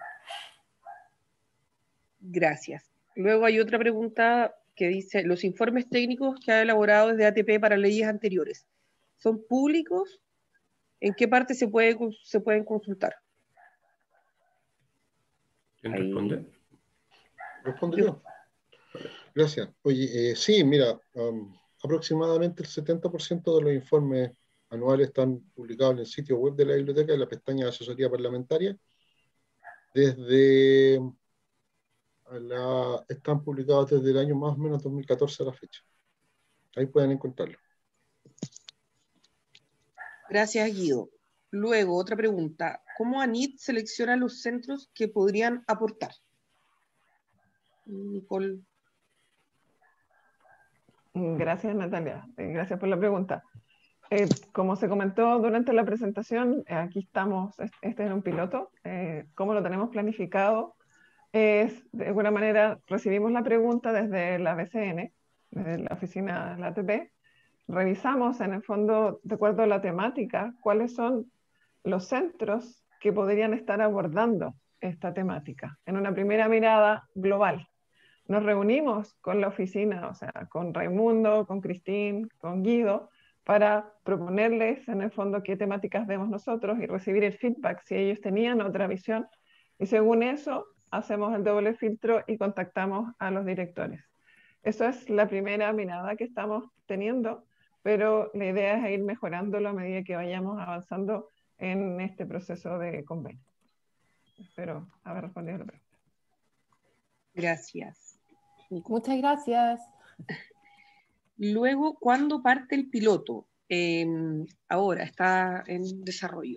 Gracias. Luego hay otra pregunta que dice, los informes técnicos que ha elaborado desde A T P para leyes anteriores, ¿son públicos? ¿En qué parte se, puede, se pueden consultar? ¿Quién responde? Respondo yo. Gracias. Oye, eh, sí, mira, um, aproximadamente el setenta por ciento de los informes anuales están publicados en el sitio web de la biblioteca, en la pestaña de asesoría parlamentaria. Desde la, están publicados desde el año más o menos dos mil catorce a la fecha. Ahí pueden encontrarlo. Gracias, Guido. Luego, otra pregunta. ¿Cómo ANIT selecciona los centros que podrían aportar? Nicole. Gracias, Natalia. Gracias por la pregunta. Eh, como se comentó durante la presentación, eh, aquí estamos, este es un piloto. Eh, ¿Cómo lo tenemos planificado? Es, de alguna manera, recibimos la pregunta desde la B C N, desde la oficina de la A T P, revisamos en el fondo, de acuerdo a la temática, cuáles son los centros que podrían estar abordando esta temática en una primera mirada global. Nos reunimos con la oficina, o sea, con Raimundo, con Cristín, con Guido, para proponerles en el fondo qué temáticas vemos nosotros y recibir el feedback si ellos tenían otra visión. Y según eso, hacemos el doble filtro y contactamos a los directores. Eso es la primera mirada que estamos teniendo, pero la idea es ir mejorándolo a medida que vayamos avanzando en este proceso de convenio. Espero haber respondido a la pregunta. Gracias. Muchas gracias. Luego, ¿cuándo parte el piloto? Eh, ahora, está en desarrollo.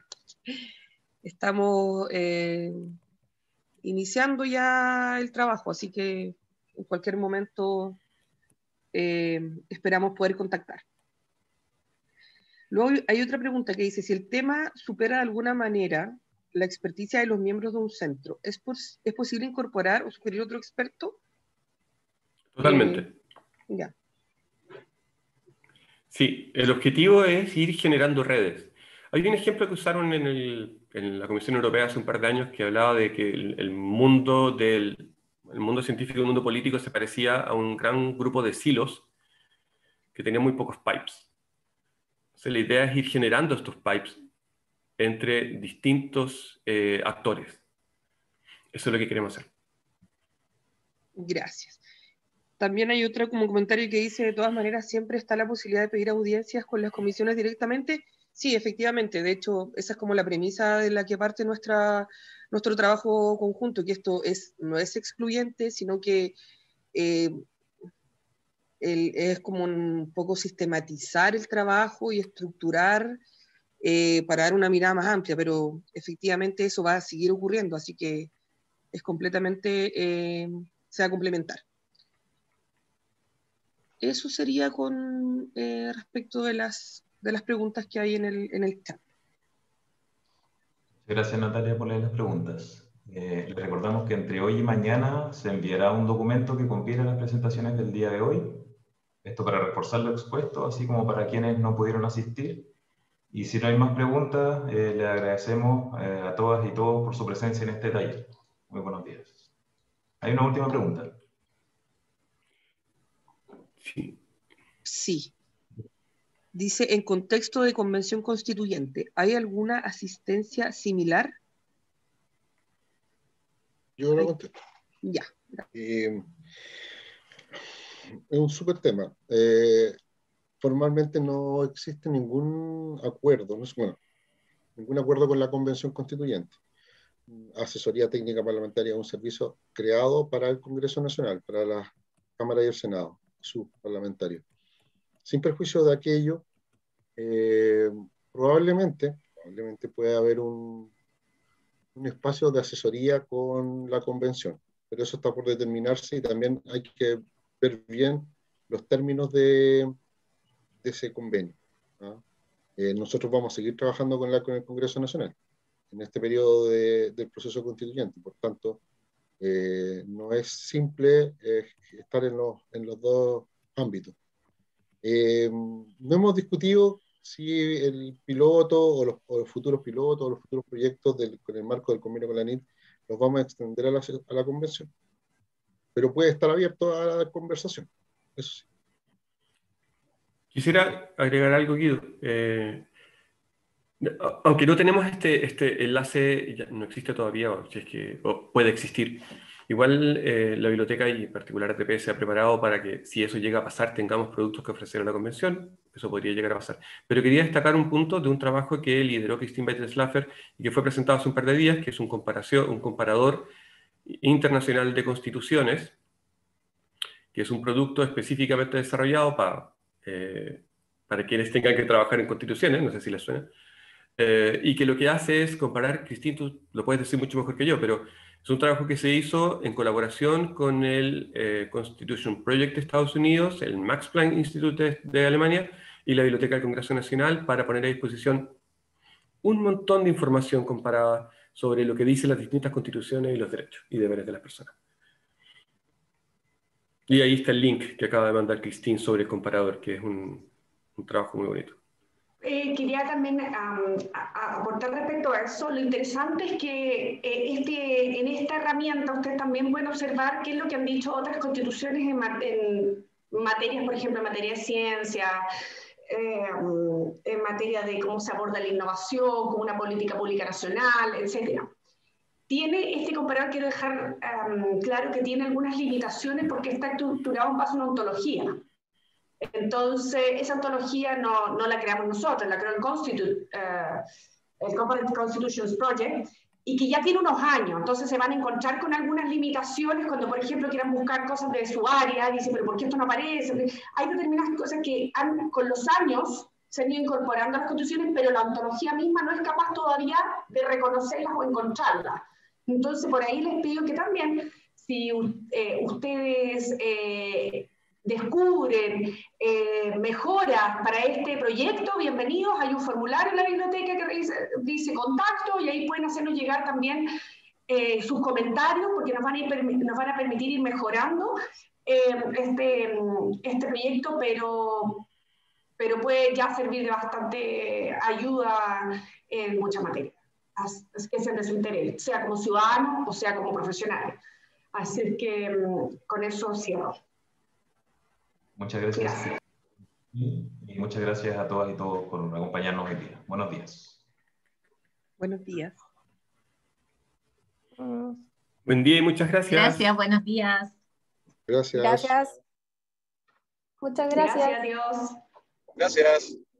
Estamos eh, iniciando ya el trabajo, así que en cualquier momento eh, esperamos poder contactar. Luego hay otra pregunta que dice, si el tema supera de alguna manera la experticia de los miembros de un centro, ¿es, pos ¿es posible incorporar o sugerir otro experto? Totalmente. Eh, ya. Sí, el objetivo es ir generando redes. Hay un ejemplo que usaron en, el, en la Comisión Europea hace un par de años que hablaba de que el, el, mundo del, el mundo científico y el mundo político se parecía a un gran grupo de silos que tenía muy pocos pipes. Entonces la idea es ir generando estos pipes entre distintos eh, actores. Eso es lo que queremos hacer. Gracias. También hay otro como comentario que dice, de todas maneras, siempre está la posibilidad de pedir audiencias con las comisiones directamente. Sí, efectivamente. De hecho, esa es como la premisa de la que parte nuestra, nuestro trabajo conjunto, que esto es, no es excluyente, sino que eh, el, es como un poco sistematizar el trabajo y estructurar eh, para dar una mirada más amplia, pero efectivamente eso va a seguir ocurriendo, así que es completamente, eh, se va a complementar. eso sería con eh, respecto de las, de las preguntas que hay en el, en el chat. Gracias, Natalia, por leer las preguntas. Eh, les recordamos que entre hoy y mañana se enviará un documento que compila las presentaciones del día de hoy. Esto para reforzar lo expuesto, así como para quienes no pudieron asistir. Y si no hay más preguntas, eh, le agradecemos eh, a todas y todos por su presencia en este taller. Muy buenos días. Hay una última pregunta. Sí. Sí. Dice, en contexto de convención constituyente, ¿hay alguna asistencia similar? Yo lo contesto. Ya. Eh, es un súper tema. Eh, formalmente no existe ningún acuerdo, no es, bueno, ningún acuerdo con la convención constituyente. Asesoría técnica parlamentaria es un servicio creado para el Congreso Nacional, para la Cámara y el Senado, sus parlamentarios. Sin perjuicio de aquello, eh, probablemente, probablemente puede haber un, un espacio de asesoría con la convención, pero eso está por determinarse y también hay que ver bien los términos de, de ese convenio, ¿no? Eh, nosotros vamos a seguir trabajando con, la, con el Congreso Nacional en este periodo de, del proceso constituyente, por tanto, eh, no es simple eh, estar en los, en los dos ámbitos. Eh, no hemos discutido si el piloto o los, o los futuros pilotos o los futuros proyectos del, con el marco del convenio con la N I T los vamos a extender a la, a la convención, pero puede estar abierto a la conversación, eso sí. Quisiera agregar algo, Guido. Eh, aunque no tenemos este, este enlace, ya no existe todavía, o si es que o puede existir. Igual eh, la biblioteca y en particular A T P se ha preparado para que si eso llega a pasar tengamos productos que ofrecer a la convención. Eso podría llegar a pasar. Pero quería destacar un punto de un trabajo que lideró Christine Weitz-Schlaffer y que fue presentado hace un par de días, que es un, comparación, un comparador internacional de constituciones, que es un producto específicamente desarrollado para, eh, para quienes tengan que trabajar en constituciones, no sé si les suena. Eh, y que lo que hace es comparar, Cristín, tú lo puedes decir mucho mejor que yo, pero es un trabajo que se hizo en colaboración con el eh, Constitution Project de Estados Unidos, el Max Planck Institute de, de Alemania y la Biblioteca del Congreso Nacional para poner a disposición un montón de información comparada sobre lo que dicen las distintas constituciones y los derechos y deberes de las personas. Y ahí está el link que acaba de mandar Cristín sobre el comparador, que es un, un trabajo muy bonito. Eh, quería también um, a, a aportar respecto a eso. Lo interesante es que eh, este, en esta herramienta ustedes también pueden observar qué es lo que han dicho otras constituciones en, en materias, por ejemplo, en materia de ciencia, eh, en materia de cómo se aborda la innovación, como una política pública nacional, etcétera. Tiene este comparador, quiero dejar um, claro que tiene algunas limitaciones porque está estructurado en base a una ontología. Entonces, esa ontología no, no la creamos nosotros, la creó el, Constitu uh, el Component Constitutions Project, y que ya tiene unos años. Entonces se van a encontrar con algunas limitaciones cuando, por ejemplo, quieran buscar cosas de su área, dicen, pero ¿por qué esto no aparece? Hay determinadas cosas que han, con los años se han ido incorporando a las constituciones, pero la ontología misma no es capaz todavía de reconocerlas o encontrarlas. Entonces, por ahí les pido que también, si eh, ustedes... Eh, descubren eh, mejoras para este proyecto, bienvenidos. Hay un formulario en la biblioteca que dice, dice contacto y ahí pueden hacernos llegar también eh, sus comentarios porque nos van a, ir, nos van a permitir ir mejorando eh, este, este proyecto, pero, pero puede ya servir de bastante ayuda en muchas materias. Así que ese es nuestro interés, sea como ciudadanos o sea como profesionales. Así que con eso cierro. Muchas gracias. gracias. Y muchas gracias a todas y todos por acompañarnos hoy día. Buenos días. Buenos días. Buen día y muchas gracias. Gracias, buenos días. Gracias. Gracias. Muchas gracias. Gracias, adiós. Gracias.